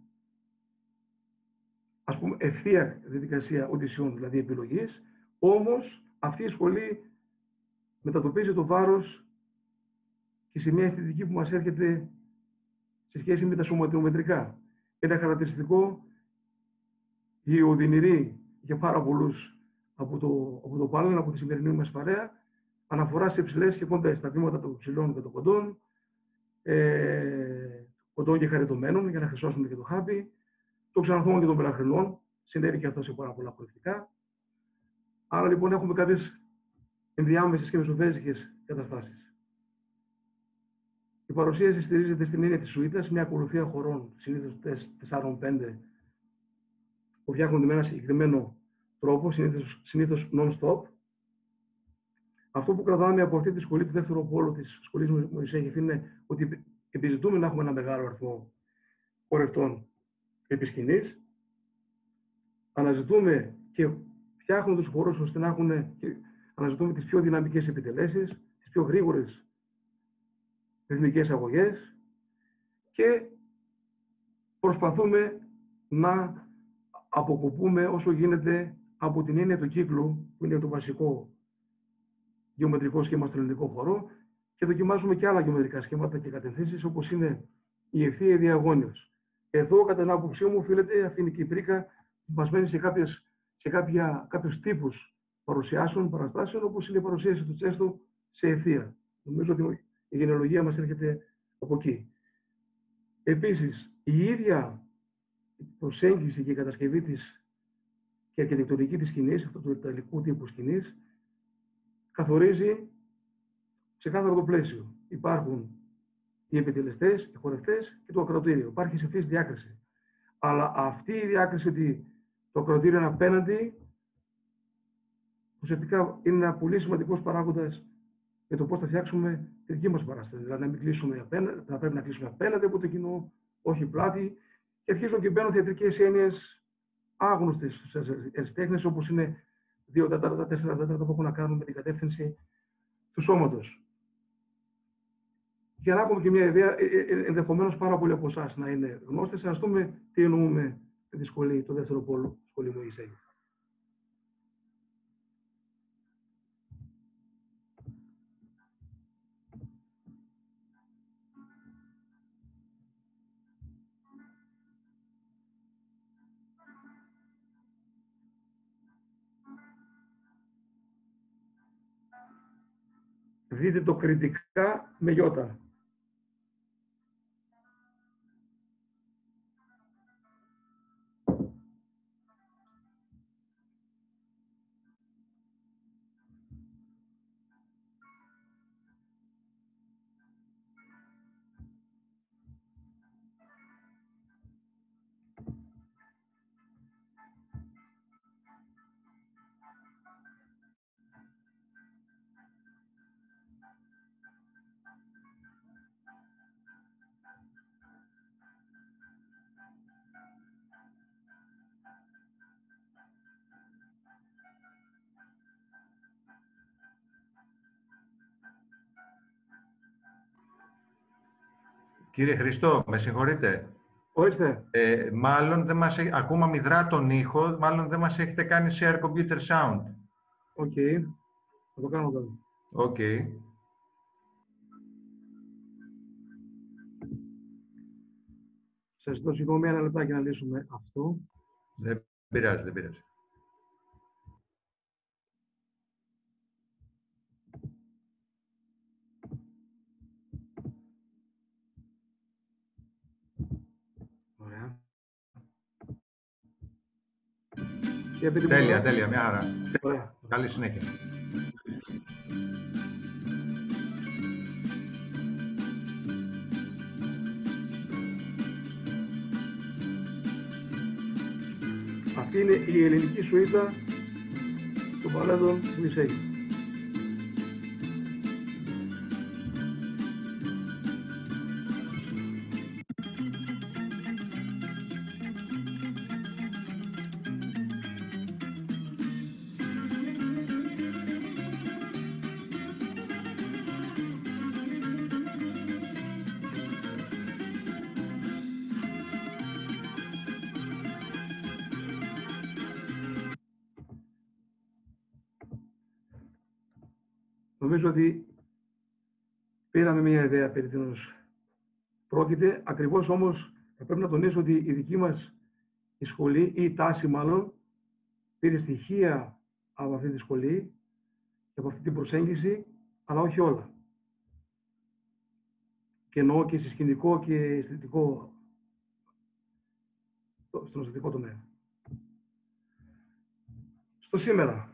ας πούμε, ευθεία διαδικασία οντισιών, δηλαδή επιλογής, όμως αυτή η σχολή μετατοπίζει το βάρος και σε μια αισθητική που μας έρχεται σε σχέση με τα σωματιομετρικά. Ένα χαρακτηριστικό, η οδυνηρή για πάρα πολλούς από το, από το πάνελ, από τη σημερινή μας παρέα, αναφορά σε ψηλές και κοντές, τα βήματα των ψηλών και των κοντών, ε, κοντών και χαριτωμένων, για να χρυσώσουμε και το χάπι, των ξανθών και των πελαχρινών, συνέβη και αυτό σε πάρα πολλά χορευτικά. Άρα λοιπόν έχουμε κάποιες ενδιάμεσες και μεσοβέζικες καταστάσεις. Η παρουσίαση στηρίζεται στην έννοια της σουίτας, μια ακολουθία χωρών, συνήθως τεσσάρων πέντε, που φτιάχνονται με ένα συγκεκριμένο τρόπο, συνήθως, συνήθως non-stop. Αυτό που κρατάμε από αυτή τη σχολή του δεύτερου πόλου της σχολής Μωυσέγεφ είναι ότι επιζητούμε να έχουμε ένα μεγάλο αριθμό χορευτών επί σκηνής. Αναζητούμε και φτιάχνουμε τους χορούς ώστε να έχουν, και αναζητούμε τις πιο δυναμικές επιτελέσεις, τις πιο γρήγορες ρυθμικές αγωγές και προσπαθούμε να αποκοπούμε όσο γίνεται από την έννοια του κύκλου, που είναι το βασικό γεωμετρικό σχήμα στο ελληνικό χορό, και δοκιμάζουμε και άλλα γεωμετρικά σχήματα και κατευθύνσεις, όπως είναι η ευθεία διαγώνιος. Εδώ, κατά την άποψή μου, οφείλεται αυτή είναι και η πρίκα που μας μένει σε, κάποιες, σε κάποια, κάποιους τύπους παρουσιάσεων, παραστάσεων, όπως είναι η παρουσίαση του τσέστου σε ευθεία. Νομίζω ότι η γενεολογία μας έρχεται από εκεί. Επίσης, η ίδια προσέγγιση και η κατασκευή της και η αρχιτεκτονική της σκηνής, αυτού του ιταλικού τύπου σκηνής, καθορίζει ξεκάθαρο το πλαίσιο. Υπάρχουν οι επιτελεστές, οι χορευτές και το ακροατήριο. Υπάρχει σαφής διάκριση. Αλλά αυτή η διάκριση ότι το ακροατήριο είναι απέναντι, ουσιαστικά είναι ένα πολύ σημαντικός παράγοντας για το πώς θα φτιάξουμε τη δική μας παράσταση. Δηλαδή, να μην κλείσουμε απέναντι, θα πρέπει να κλείσουμε απέναντι από το κοινό, όχι πλάτη, και αρχίζουν και μπαίνουν θεατρικές έννοιες άγνωστες στους ερασιτέχνες, όπως είναι δύο τέταρτα, τέσσερα τέταρτα που έχουν να κάνουν με την κατεύθυνση του σώματος. Για να έχουμε και μια ιδέα, ενδεχομένως πάρα πολλοί από εσάς να είναι γνώστες, ας δούμε τι εννοούμε με τη σχολή, το δεύτερο πόλο, σχολή Μωυσέγεφ. Δείτε το κριτικά με γιώτα. Κύριε Χριστό, με συγχωρείτε. Ορίστε. Ε, μάλλον δεν μας έχει, ακόμα μηδρά τον ήχο, μάλλον δεν μας έχετε κάνει share computer sound. Οκ. Okay. Θα το κάνω τώρα. Οκ. Okay. Σας ζητώ συγγνώμη ένα λεπτάκι να λύσουμε αυτό. Δεν πειράζει, δεν πειράζει. Ωραία. Τέλεια, τέλεια, μια χαρά. Ωραία. Καλή συνέχεια. Αυτή είναι η ελληνική σουίτα των παρόντων που εισέγει. Νομίζω ότι πήραμε μια ιδέα περί τίνος πρόκειται. Ακριβώς όμως θα πρέπει να τονίσω ότι η δική μας η σχολή, ή η τάση μάλλον, πήρε στοιχεία από αυτή τη σχολή και από αυτή την προσέγγιση, αλλά όχι όλα. Και εννοώ και σε σκηνικό και αισθητικό, στον αισθητικό τομέα. Στο σήμερα.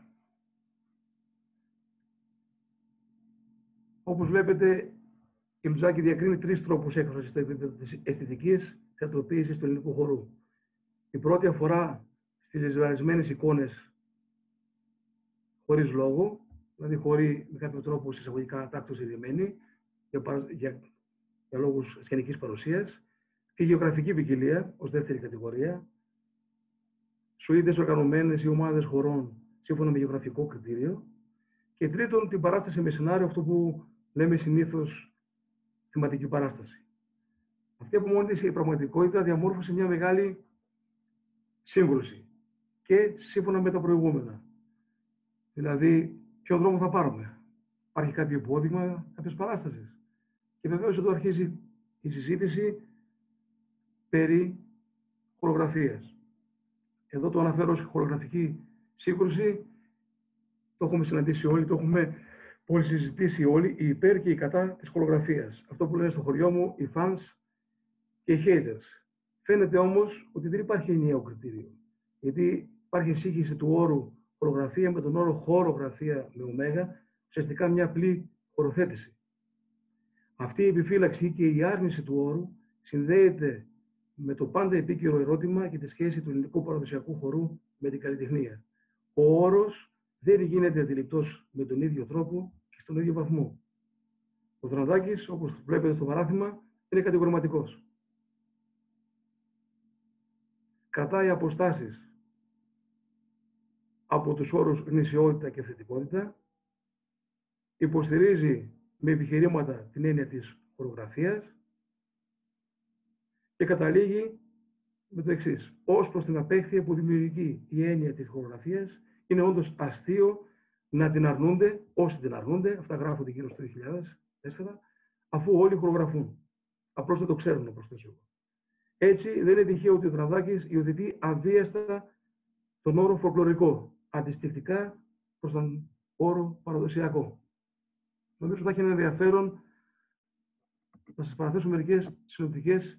Όπως βλέπετε, η Λουζάκη διακρίνει τρεις τρόπους έκφρασης στο επίπεδο της αισθητικής θεατροποίησης του ελληνικού χορού. Η πρώτη αφορά στις λησβαρισμένες εικόνες χωρίς λόγο, δηλαδή χωρί με κάποιο τρόπο εισαγωγικά τάκτος ειδημένη, για, για, για λόγους σκηνικής παρουσίας, και γεωγραφική ποικιλία ως δεύτερη κατηγορία, σουίτες οργανωμένες ή ομάδες χωρών σύμφωνα με γεωγραφικό κριτήριο, και τρίτον την παράσταση με σενάριο, αυτό που λέμε συνήθως θεματική παράσταση. Αυτή από μόνη της η πραγματικότητα διαμόρφωσε μια μεγάλη σύγκρουση και σύμφωνα με τα προηγούμενα. Δηλαδή, ποιο δρόμο θα πάρουμε. Υπάρχει κάποιο υπόδειγμα κάποιες παράστασης. Και βεβαίως εδώ αρχίζει η συζήτηση περί χορογραφίας. Εδώ το αναφέρω ως χορογραφική σύγκρουση. Το έχουμε συναντήσει όλοι, το έχουμε πολύ συζητήσει όλοι, οι υπέρ και οι κατά της χορογραφίας. Αυτό που λένε στο χωριό μου οι fans και οι haters. Φαίνεται όμως ότι δεν υπάρχει ενιαίο κριτήριο. Γιατί υπάρχει σύγχυση του όρου χορογραφία με τον όρο χορογραφία με ωμέγα, ουσιαστικά μια απλή χοροθέτηση. Αυτή η επιφύλαξη και η άρνηση του όρου συνδέεται με το πάντα επίκαιρο ερώτημα και τη σχέση του ελληνικού παραδοσιακού χορού με την καλλιτεχνία. Ο όρος δεν γίνεται αντιληπτός με τον ίδιο τρόπο και στον ίδιο βαθμό. Ο Δρανδάκης, όπως βλέπετε στο παράθυμα, είναι κατηγορηματικός. Κρατάει αποστάσεις από τους όρους γνησιότητα και θετικότητα, υποστηρίζει με επιχειρήματα την έννοια της χορογραφίας και καταλήγει με το εξής. Ως προς την απέχθεια που δημιουργεί η έννοια της χορογραφίας, είναι όντως αστείο να την αρνούνται, όσοι την αρνούνται, αυτά γράφονται γύρω στο δύο χιλιάδες τέσσερα, αφού όλοι χορογραφούν. Απλώς δεν το ξέρουν, να προσθέσω. Έτσι, δεν είναι τυχαίο ότι ο Δρανδάκης υιοθετεί αβίαστα τον όρο φολκλωρικό, αντιστοιχτικά προς τον όρο παραδοσιακό. Νομίζω ότι θα έχει ένα ενδιαφέρον να σας παραθέσω μερικές συνοπτικές.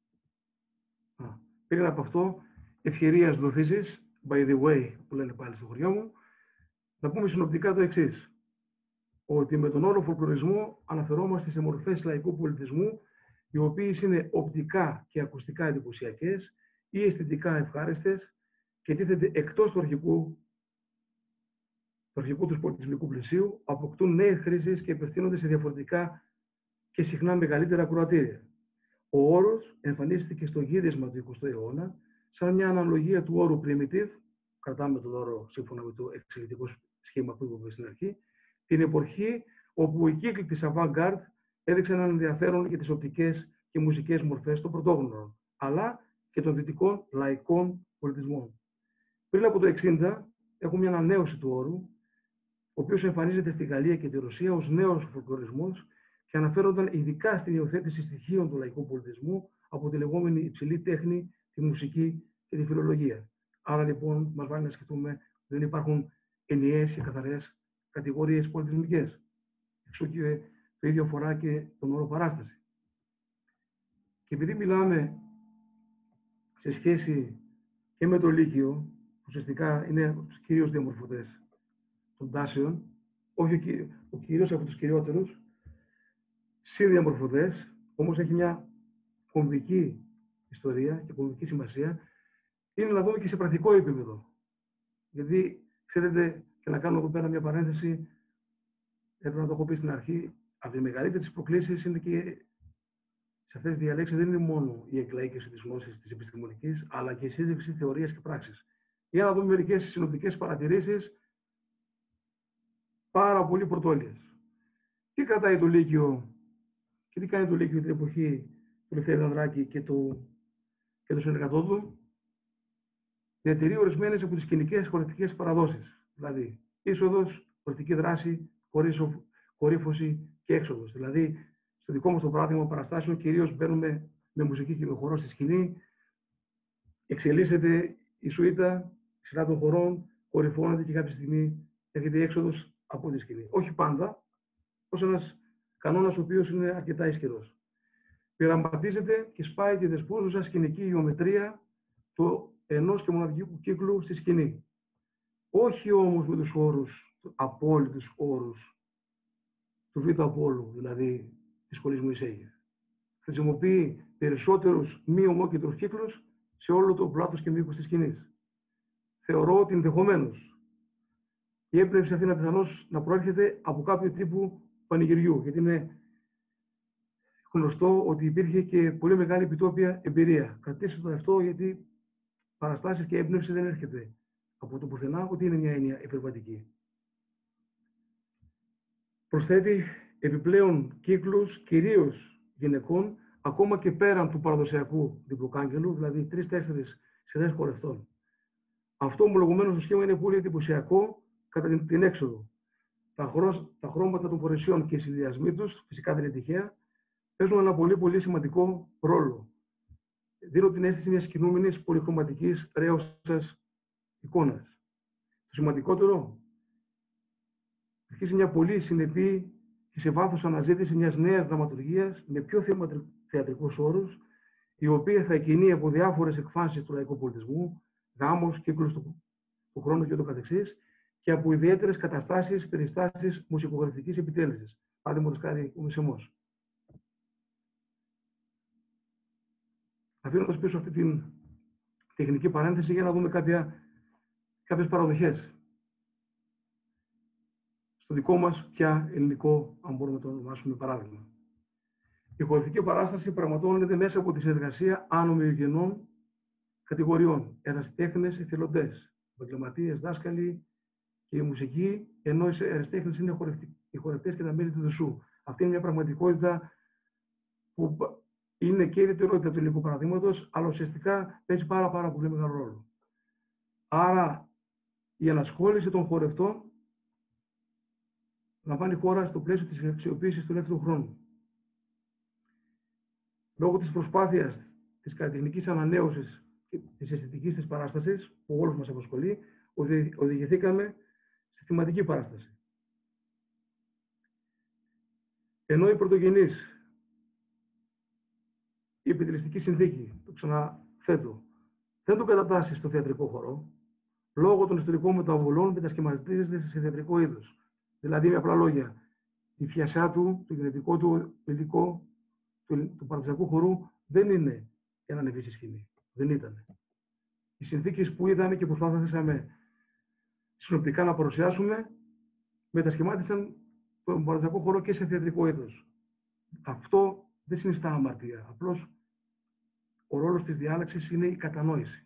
Πριν από αυτό, ευκαιρίας δοθήσεις, by the way, που λένε πάλι στο χωριό μου, να πούμε συνοπτικά το εξής. Ότι με τον όρο φολκλωρισμό αναφερόμαστε σε μορφές λαϊκού πολιτισμού, οι οποίες είναι οπτικά και ακουστικά εντυπωσιακές ή αισθητικά ευχάριστες και τίθενται εκτός του αρχικού, του αρχικού τους πολιτισμικού πλαισίου, αποκτούν νέες χρήσεις και επευθύνονται σε διαφορετικά και συχνά μεγαλύτερα ακροατήρια. Ο όρος εμφανίστηκε στο γύρισμα του εικοστού αιώνα σαν μια αναλογία του όρου primitive, κρατάμε τον όρο σύμφωνα με το εξελικτικό σχήμα που είπαμε στην αρχή, την εποχή όπου οι κύκλοι της avant-garde έδειξαν έναν ενδιαφέρον για τις οπτικές και μουσικές μορφές των πρωτόγνωρων, αλλά και των δυτικών λαϊκών πολιτισμών. Πριν από το εξήντα, έχουμε μια ανανέωση του όρου, ο οποίος εμφανίζεται στη Γαλλία και τη Ρωσία ως νέος φολκλωρισμός και αναφέρονταν ειδικά στην υιοθέτηση στοιχείων του λαϊκού πολιτισμού από τη λεγόμενη υψηλή τέχνη, τη μουσική και τη φιλολογία. Άρα λοιπόν μας βάλει να σκεφτούμε ότι δεν υπάρχουν ενιαίες και καθαρές κατηγορίες πολιτισμικές. Εξού και το ίδιο αφορά και τον όρο παράσταση. Και επειδή μιλάμε σε σχέση και με το Λύκειο, που ουσιαστικά είναι τους κυρίως διαμορφωτές των τάσεων, όχι ο, κυ... ο κυρίως από τους κυριότερους, συνδιαμορφωτές, όμως έχει μια κομβική ιστορία και κομβική σημασία, είναι να δούμε και σε πρακτικό επίπεδο. Γιατί, ξέρετε, Και να κάνω εδώ πέρα μια παρένθεση, έπρεπε να το έχω πει στην αρχή, από τις μεγαλύτερες προκλήσεις είναι και σε αυτές τις διαλέξεις δεν είναι μόνο η εκλαΐκευση της γνώσης της επιστημονικής, αλλά και η σύζευξη θεωρίας και πράξης. Για να δούμε μερικές συνοπτικές παρατηρήσεις, πάρα πολύ πρωτόλιες. Τι κρατάει το Λύκειο και τι κάνει το Λύκειο την εποχή του Λευτέρη Ανδράκη και του, και του συνεργατών του? Διατηρεί ορισμένες από τις κοινικές χωρητικές παραδόσεις. Δηλαδή, είσοδος, χωρητική δράση, κορύφωση και έξοδος. Δηλαδή, στο δικό μας το παράδειγμα παραστάσεων, κυρίως μπαίνουμε με μουσική και με χορό στη σκηνή, εξελίσσεται η σουίτα, η σειρά των χορών, κορυφώνεται και κάποια στιγμή έρχεται η έξοδος από τη σκηνή. Όχι πάντα, ως ένας κανόνας ο οποίος είναι αρκετά ισχυρός. Πειραματίζεται και σπάει τη δεσπόζουσα σκηνική γεωμετρία του ενός και μοναδικού κύκλου στη σκηνή. Όχι όμως με τους όρους, απόλυτους όρους του Β' Απόλλου, δηλαδή της σχολής Μωυσέγγι. Χρησιμοποιεί περισσότερους μη ομόκεντρους κύκλους σε όλο το πλάτος και μήκος της σκηνής. Θεωρώ ότι ενδεχομένως η έμπνευση αυτή να πιθανώς να προέρχεται από κάποιο τύπου πανηγυριού, γιατί είναι γνωστό ότι υπήρχε και πολύ μεγάλη επιτόπια εμπειρία. Κρατήστε το αυτό, γιατί παραστάσεις και έμπνευση δεν έρχεται από το πουθενά, ότι είναι μια έννοια υπερβατική. Προσθέτει επιπλέον κύκλους, κυρίως γυναικών, ακόμα και πέραν του παραδοσιακού διπλοκάγγελου, δηλαδή τρεις-τέσσερις σειρές χορευτών. Αυτό ομολογουμένως στο σχήμα είναι πολύ εντυπωσιακό κατά την, την έξοδο. Τα, χρό, τα χρώματα των φορεσιών και οι συνδυασμοί τους, φυσικά δεν είναι τυχαία, παίζουν ένα πολύ πολύ σημαντικό ρόλο. Δίνω την αίσθηση μιας κινούμενης πολυχρωματικής ρέωσας εικόνας. Το σημαντικότερο, αρχίζει μια πολύ συνεπή και σε βάθος αναζήτηση μιας νέας δραματουργίας με πιο θεατρικούς όρους, η οποία θα εκκινεί από διάφορες εκφάνσεις του λαϊκού πολιτισμού, γάμους, κύκλους του, του χρόνου και ούτω καθεξής, και από ιδιαίτερες καταστάσεις, περιστάσεις μουσικογραφικής επιτέλεσης. Παραδείγματος χάρη ο Μισεμός. Αφήνοντας πίσω αυτή την τεχνική παρένθεση για να δούμε κάποια, κάποιες παραδοχές. Στο δικό μας πια ελληνικό, αν μπορούμε να το ονομάσουμε παράδειγμα. Η χορευτική παράσταση πραγματώνεται μέσα από τη συνεργασία άνομοι κατηγοριών, ερασιτέχνες, εθελοντές, επαγγελματίες, δάσκαλοι και η μουσική, ενώ οι ερασιτέχνες είναι οι χορευτές και τα μέλη του δεσού. Αυτή είναι μια πραγματικότητα που είναι και η ιδιαιτερότητα του ελληνικού παραδείγματος, αλλά ουσιαστικά παίζει πάρα, πάρα πολύ μεγάλο ρόλο. Άρα, η ανασχόληση των χορευτών λαμβάνει χώρα στο πλαίσιο της αξιοποίησης του ελεύθερου χρόνου. Λόγω της προσπάθειας της καλλιτεχνικής ανανέωσης και της αισθητικής της παράστασης, που όλους μας απασχολεί, οδηγηθήκαμε στη θεματική παράσταση. Ενώ η πρωτογενής, η επιτελεστική συνθήκη, το ξαναθέτω, δεν το κατατάσσει στο θεατρικό χώρο, λόγω των ιστορικών μεταβολών μετασχηματίζεται σε θεατρικό είδος. Δηλαδή, με απλά λόγια, η φιασιά του, το γενετικό του υλικό του, του παραδοσιακού χορού δεν είναι για να ανεβεί στη σκηνή. Δεν ήταν. Οι συνθήκες που είδαμε και προσπάθησαμε συνοπτικά να παρουσιάσουμε μετασχημάτισαν τον παραδοσιακό χορό και σε θεατρικό είδος. Αυτό δεν συνιστά αμαρτία. Απλώς ο ρόλος της διάλεξης είναι η κατανόηση.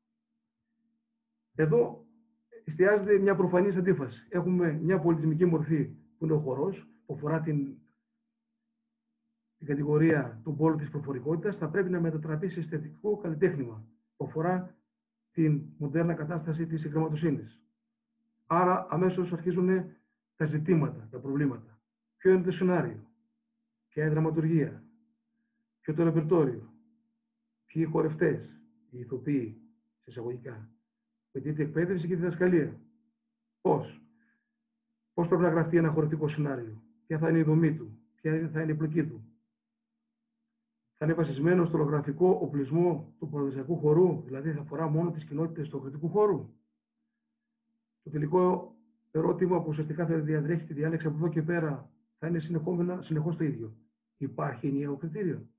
Εδώ εστιάζεται μια προφανής αντίφαση. Έχουμε μια πολιτισμική μορφή που είναι ο χορός, που αφορά την, την κατηγορία του πόλου της προφορικότητας, θα πρέπει να μετατραπεί σε αισθητικό καλλιτέχνημα, που αφορά την μοντέρνα κατάσταση της εγγραμματοσύνης. Άρα αμέσως αρχίζουν τα ζητήματα, τα προβλήματα. Ποιο είναι το σενάριο, ποια είναι η δραματουργία, ποιο το ρεπερτόριο, ποιοι οι χορευτές, οι ηθοποιοί, σε εισαγωγικά, με την εκπαίδευση και τη διδασκαλία. Πώς. Πώς πρέπει να γραφτεί ένα χορευτικό σενάριο, ποια θα είναι η δομή του, ποια θα είναι η πλοκή του. Θα είναι βασισμένο στο λογραφικό οπλισμό του παραδοσιακού χορού, δηλαδή θα αφορά μόνο τις κοινότητες του κριτικού χώρου. Το τελικό ερώτημα που ουσιαστικά θα διαδρέχει τη διάλεξη από εδώ και πέρα θα είναι συνεχόμενα, συνεχώς το ίδιο. Υπάρχει ενιαίο κριτήριο.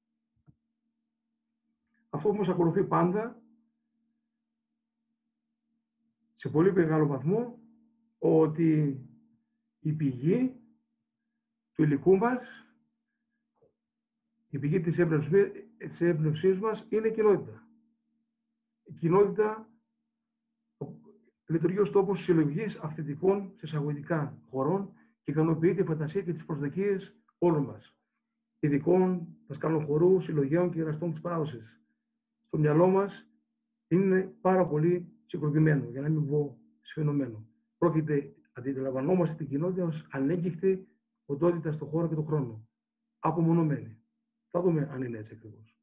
Αυτό που μας ακολουθεί πάντα, σε πολύ μεγάλο βαθμό, ότι η πηγή του υλικού μας, η πηγή της έμπνευσής μας είναι η κοινότητα. Η κοινότητα λειτουργεί ως τόπος συλλογής αυθεντικών εισαγωγικά χωρών και ικανοποιεί τη φαντασία και τις προσδοκίες όλων μας. Ειδικών, δασκάλων χορού, συλλογιών και εραστών της παράδοσης. Στο μυαλό μας είναι πάρα πολύ συγκροτημένο, για να μην πω σφαινωμένο. Πρόκειται, αντιλαμβανόμαστε την κοινότητα ως ανέγκυχτη οντότητα στον χώρο και τον χρόνο. Απομονωμένη. Θα δούμε αν είναι έτσι ακριβώς.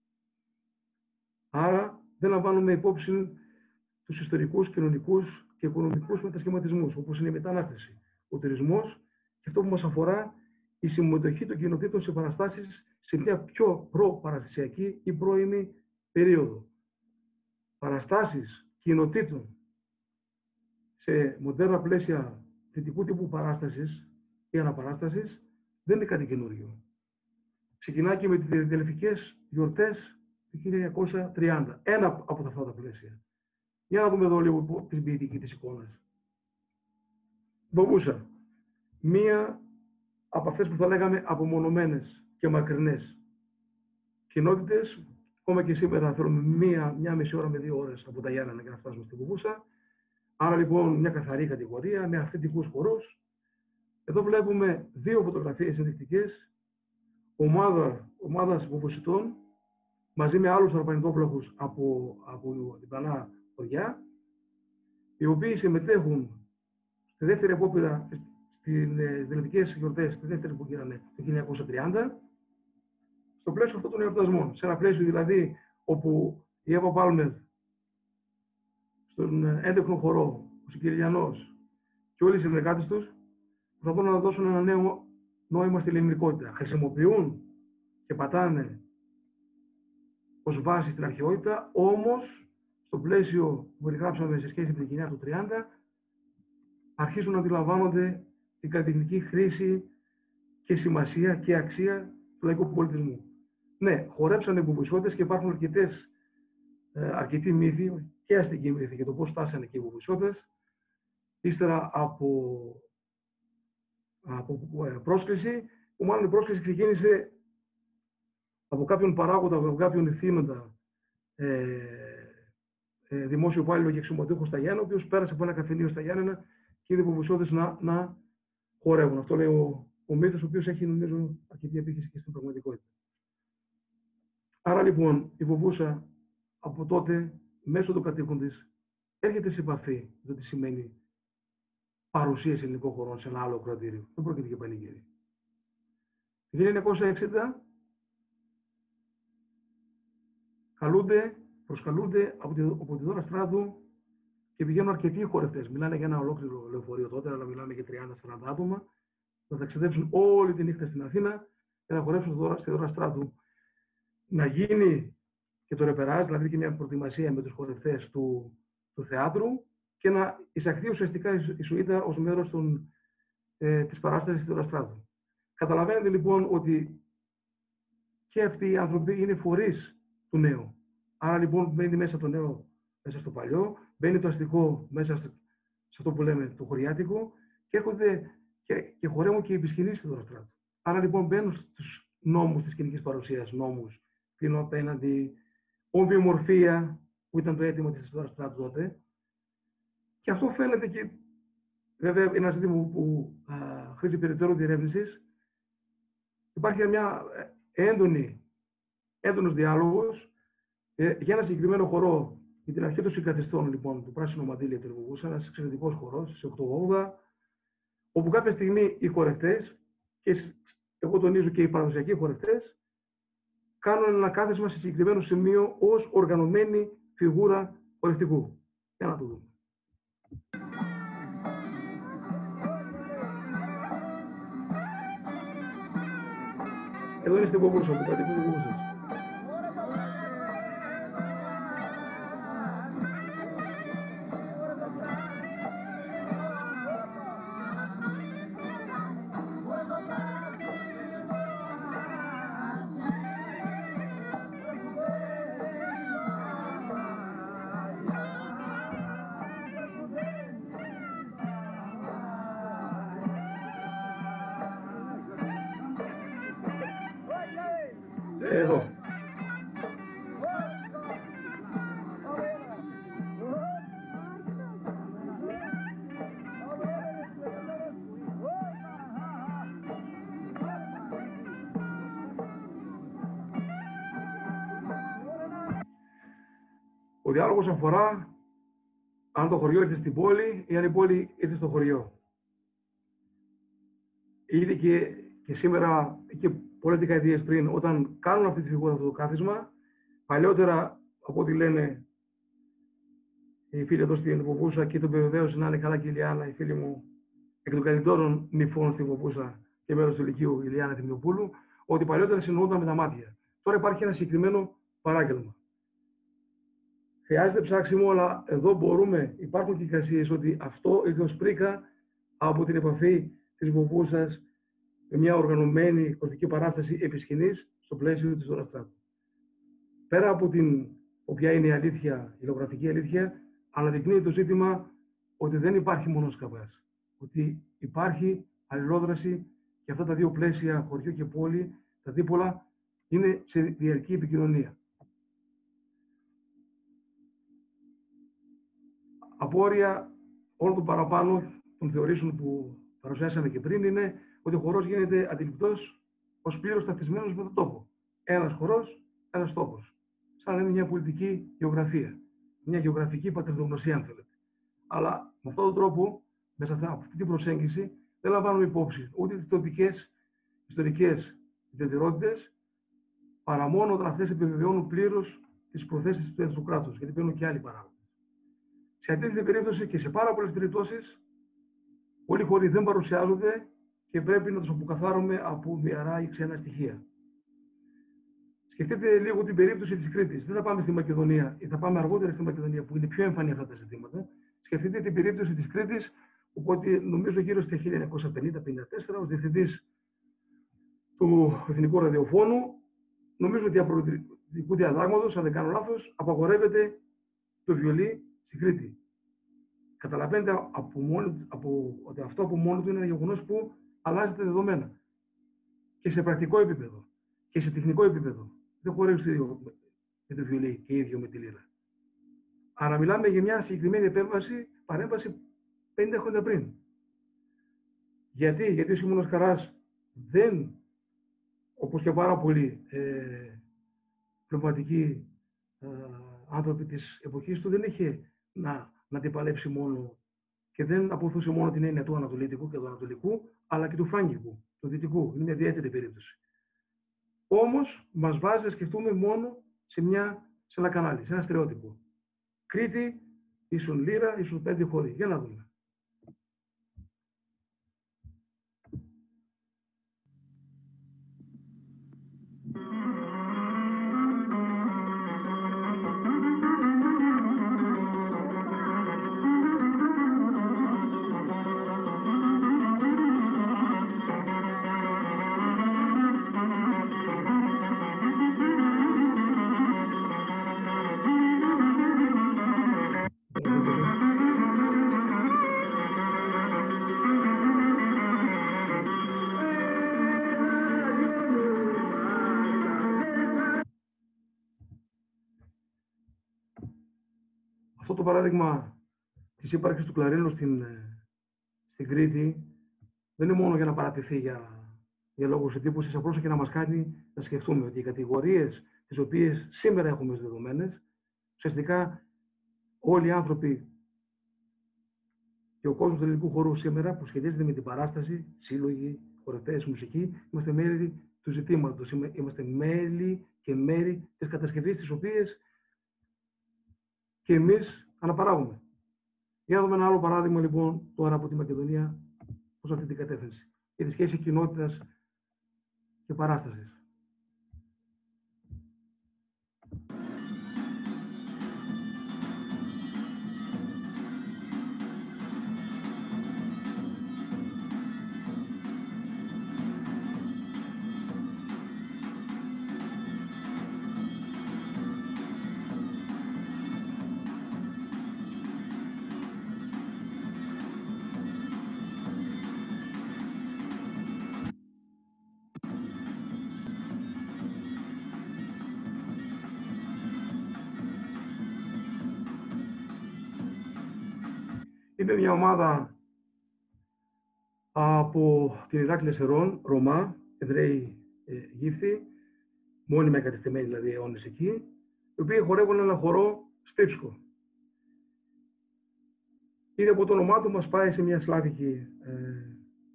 Άρα δεν λαμβάνουμε υπόψη τους ιστορικούς, κοινωνικούς και οικονομικούς μετασχηματισμούς, όπως είναι η μετανάστευση, ο τουρισμός και αυτό που μας αφορά, η συμμετοχή των κοινοτήτων σε παραστάσεις σε μια πιο προ-παραστασιακή ή πρώιμη περίοδο. Παραστάσεις κοινοτήτων σε μοντέρνα πλαίσια θετικού τύπου παράστασης ή αναπαράστασης δεν είναι κάτι καινούριο. Ξεκινάει και με τις διαδελφικές γιορτές του χίλια εννιακόσια τριάντα. Ένα από αυτά τα πλαίσια. Για να δούμε εδώ λίγο την ποιητική της εικόνας. Βοβούσα. Μία από αυτές που θα λέγαμε απομονωμένες και μακρινές κοινότητες. Ακόμα και σήμερα θέλουμε μία, μία μισή ώρα με δύο ώρες από τα Γιάννενα για να φτάσουμε στη Βοβούσα. Άρα λοιπόν μια καθαρή κατηγορία με αυθεντικούς χορούς. Εδώ βλέπουμε δύο φωτογραφίες ενδεικτικές ομάδα, ομάδας βοβουσιτών μαζί με άλλους αρπανιτόπλαχους από, από διπλανά χωριά, οι οποίοι συμμετέχουν στη δεύτερη απόπειρα στις δελφικές γιορτές, στη δεύτερη που γίνανε το χίλια εννιακόσια τριάντα, στο πλαίσιο αυτών των εορτασμών. Σε ένα πλαίσιο δηλαδή όπου η Εύα Πάλμερ στον έντεχνο χορό, ο Σικυριλιανός και όλοι οι συνεργάτες τους προσπαθούν να δώσουν ένα νέο νόημα στη ελληνικότητα. Χρησιμοποιούν και πατάνε ως βάση στην αρχαιότητα, όμως στο πλαίσιο που περιγράψαμε σε σχέση με την γενιά του τριάντα, αρχίζουν να αντιλαμβάνονται την καλλιτεχνική χρήση και σημασία και αξία του λαϊκού πολιτισμού. Ναι, χορέψανε οι βουβουσιώτες και υπάρχουν αρκετές, ε, αρκετοί μύθοι και αστικοί μύθοι για το πώς φτάσανε και οι βουβουσιώτες, ύστερα από, από πρόσκληση, που μάλλον η πρόσκληση ξεκίνησε από κάποιον παράγοντα, από κάποιον ηθήνοντα ε, ε, δημόσιο υπάλληλο και εξωματούχο στα Γιάννενα, ο οποίος πέρασε από ένα καφενείο στα Γιάννενα και είδε βουβουσιώτες να, να χορεύουν. Αυτό λέει ο, ο μύθος, ο οποίος έχει νομίζω αρκετή επίκριση και στην πραγματικότητα. Άρα λοιπόν η Βοβούσα από τότε, μέσω των κατοίκων της, έρχεται σε επαφή με το τι σημαίνει παρουσίαση ελληνικών χωρών σε ένα άλλο κρατήριο. Δεν πρόκειται για πανηγύρι. Το χίλια εννιακόσια εξήντα καλούνται, προσκαλούνται από τη, από τη Δώρα Στράτου και πηγαίνουν αρκετοί χορευτές. Μιλάνε για ένα ολόκληρο λεωφορείο τότε, αλλά μιλάμε για τριάντα σαράντα άτομα. Θα ταξιδέψουν όλη τη νύχτα στην Αθήνα και να χορέψουν στη Δώρα Στράτου. Να γίνει και το ρεπεράζ, δηλαδή και μια προετοιμασία με τους χορευτές του, του θεάτρου και να εισαχθεί ουσιαστικά η σουίτα ως μέρος των, ε, της παράστασης στη Δώρα Στράτου. Καταλαβαίνετε λοιπόν ότι και αυτοί οι άνθρωποι είναι φορείς του νέου. Άρα λοιπόν μπαίνει μέσα το νέο μέσα στο παλιό, μπαίνει το αστικό μέσα στο, σε αυτό που λέμε το χωριάτικο και έρχονται και, και χορεύουν και οι επισκηνείς στη Δώρα Στράτου. Άρα λοιπόν μπαίνουν στους νόμους της κοινικής παρουσίας, νόμους, κλείνω απέναντι, ομοιομορφία, που ήταν το αίτημα της Δώρα Στράτου τότε. Και αυτό φαίνεται και, βέβαια, είναι ένα ζήτημα που α, χρήζει περαιτέρω διερεύνησης. Υπάρχει μια έντονη, έντονος διάλογος ε, για ένα συγκεκριμένο χορό, για την αρχή των συγκαθιστών λοιπόν, του Πράσινου Μαντήλια του Βοβούσα, ένας εξαιρετικός χορός, σε οκτώ ογδόντα, όπου κάποια στιγμή οι χορευτές, και εγώ τονίζω και οι παραδοσιακοί χορευτές, κάνουν ένα κάθισμα σε συγκεκριμένο σημείο ως οργανωμένη φιγούρα χορευτικού. Για να το δούμε. Εδώ είναι στην Βοβούσα, που κατοικούν οι Βοβούσες. Εδώ. Ο διάλογος αφορά αν το χωριό ήρθε στην πόλη ή αν η πόλη ήρθε στο χωριό. Ήδη και, και σήμερα και πολλές δεκαετίες πριν, όταν κάνουν αυτή τη φιγούρα, αυτό το κάθισμα, παλιότερα, από ό,τι λένε οι φίλοι εδώ στην Ποπούσα και τον βεβαίως να είναι καλά και η Ηλιάνα, η φίλη μου, εκ των καλύτερων νηφών στην Ποπούσα και μέλος του Λυκείου, η Ηλιάνα Θημιοπούλου, ότι παλιότερα συνοούνταν με τα μάτια. Τώρα υπάρχει ένα συγκεκριμένο παράγγελμα. Χρειάζεται ψάξιμο, αλλά εδώ μπορούμε, υπάρχουν και εικασίες ότι αυτό ήρθε ως πρίκα από την επαφή της Ποπούσας με μια οργανωμένη κοσμική παράσταση επισκηνής στο πλαίσιο της Δωραστράτου. Πέρα από την οποία είναι η αλήθεια, η λογογραφική αλήθεια, αναδεικνύει το ζήτημα ότι δεν υπάρχει μόνο σκαβάς. Ότι υπάρχει αλληλόδραση και αυτά τα δύο πλαίσια, χωριό και πόλη, τα δίπολα, είναι σε διαρκή επικοινωνία. Απόρρια όλων των παραπάνω των θεωρήσεων που παρουσιάσαμε και πριν είναι ότι ο χορός γίνεται αντιληπτός ως πλήρως ταυτισμένος με τον τόπο. Ένας χορός, ένας στόχος. Σαν να είναι μια πολιτική γεωγραφία. Μια γεωγραφική πατριδογνωσία, αν θέλετε. Αλλά με αυτόν τον τρόπο, μέσα από αυτή την προσέγγιση, δεν λαμβάνουμε υπόψη ούτε τις τοπικές ιστορικές ιδιαιτερότητες, παρά μόνο όταν αυτές επιβεβαιώνουν πλήρως τις προθέσεις του έθνου κράτους, γιατί παίρνουν και άλλοι παράγοντες. Σε αντίθετη περίπτωση και σε πάρα πολλές περιπτώσεις, όλοι οι χώροι δεν παρουσιάζονται και πρέπει να τους αποκαθάρουμε από μυαρά ή ξένα στοιχεία. Σκεφτείτε λίγο την περίπτωση της Κρήτης. Δεν θα πάμε στη Μακεδονία ή θα πάμε αργότερα στη Μακεδονία που είναι πιο εμφανή αυτά τα ζητήματα. Σκεφτείτε την περίπτωση της Κρήτης, οπότε νομίζω γύρω στα χίλια εννιακόσια πενήντα πενήντα τέσσερα ως διευθυντής του Εθνικού Ραδιοφώνου, νομίζω ότι από δικού διαδάγματος, αν δεν κάνω λάθος, απαγορεύεται το βιολί στην Κρήτη. Καταλαβαίνετε από μόνο, από, ότι αυτό από μόνο του είναι ένα γεγονός που αλλάζει τα δεδομένα. Και σε πρακτικό επίπεδο και σε τεχνικό επίπεδο. Δεν χορεύει το ίδιο με το βιολί και ίδιο με τη λίρα. Άρα μιλάμε για μια συγκεκριμένη επέμβαση, παρέμβαση πενήντα χρόνια πριν. Γιατί, γιατί ο Σίμωνος Καράς δεν, όπως και πάρα πολλοί ε, πνευματικοί ε, άνθρωποι της εποχής του, δεν είχε να, να αντιπαλέψει μόνο και δεν αποθούσε μόνο την έννοια του Ανατολίτικου και του Ανατολικού, αλλά και του Φράγκικου, του Δυτικού. Είναι μια ιδιαίτερη περίπτωση. Όμως, μας βάζει να σκεφτούμε μόνο σε, μια, σε ένα κανάλι, σε ένα στερεότυπο. Κρήτη, ίσον λίρα, ίσον πέντε χώροι. Για να δούμε. Το παράδειγμα της ύπαρξης του κλαρίνου στην, στην Κρήτη δεν είναι μόνο για να παρατηθεί για, για λόγους εντύπωσης, απλώς και να μας κάνει να σκεφτούμε ότι οι κατηγορίες τις οποίες σήμερα έχουμε δεδομένες, ουσιαστικά όλοι οι άνθρωποι και ο κόσμος του ελληνικού χώρου σήμερα που σχετίζεται με την παράσταση, σύλλογοι, χορευτές, μουσική, είμαστε μέλη του ζητήματος, είμαστε μέλη και μέρη της κατασκευής τις οποίες και εμείς αναπαράγουμε. Για να δούμε ένα άλλο παράδειγμα λοιπόν τώρα από τη Μακεδονία προς αυτή την κατεύθυνση. Για τη σχέση κοινότητας και παράστασης. Είναι μια ομάδα από την Ηράκλεια Σερών, Ρωμά, Εβραίοι ε, γύφθοι, μόνιμα εγκατεστημένοι δηλαδή αιώνες εκεί, οι οποίοι χορεύουν ένα χορό στρίψκο. Ήδη από το όνομά του μας πάει σε μια σλάβικη, ε,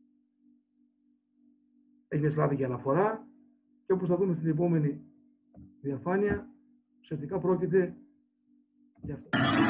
έχει μια σλάβικη αναφορά και όπως θα δούμε στην επόμενη διαφάνεια, ουσιαστικά πρόκειται για αυτό.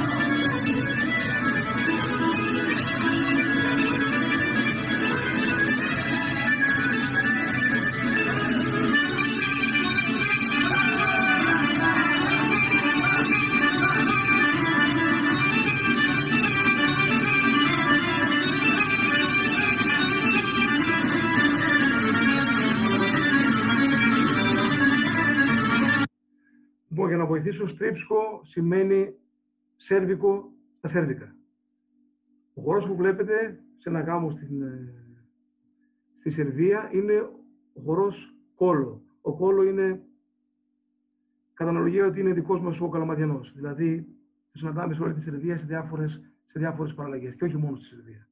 Για να βοηθήσω, στρίψκο σημαίνει σέρβικο στα σέρβικα. Ο χορός που βλέπετε σε ένα γάμο στην, στη Σερβία είναι ο χορός κόλο. Ο κόλο είναι, κατά αναλογία, ότι είναι δικός μας ο Καλαματιανός. Δηλαδή, το συναντάμε σε όλη τη Σερβία σε διάφορες, σε διάφορες παραλλαγές και όχι μόνο στη Σερβία.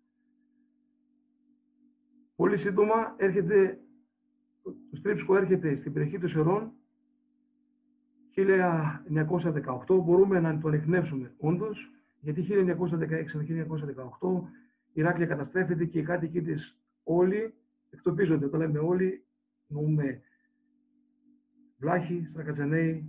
Πολύ σύντομα έρχεται, το στρίψκο έρχεται στην περιοχή των Σερών χίλια εννιακόσια δεκαοκτώ, μπορούμε να το ανιχνεύσουμε όντως, γιατί χίλια εννιακόσια δεκαέξι με χίλια εννιακόσια δεκαοκτώ η Ηράκλεια καταστρέφεται και οι κάτοικοι της όλοι εκτοπίζονται. Όταν λέμε όλοι, εννοούμε Βλάχοι, Στρακατζαναίοι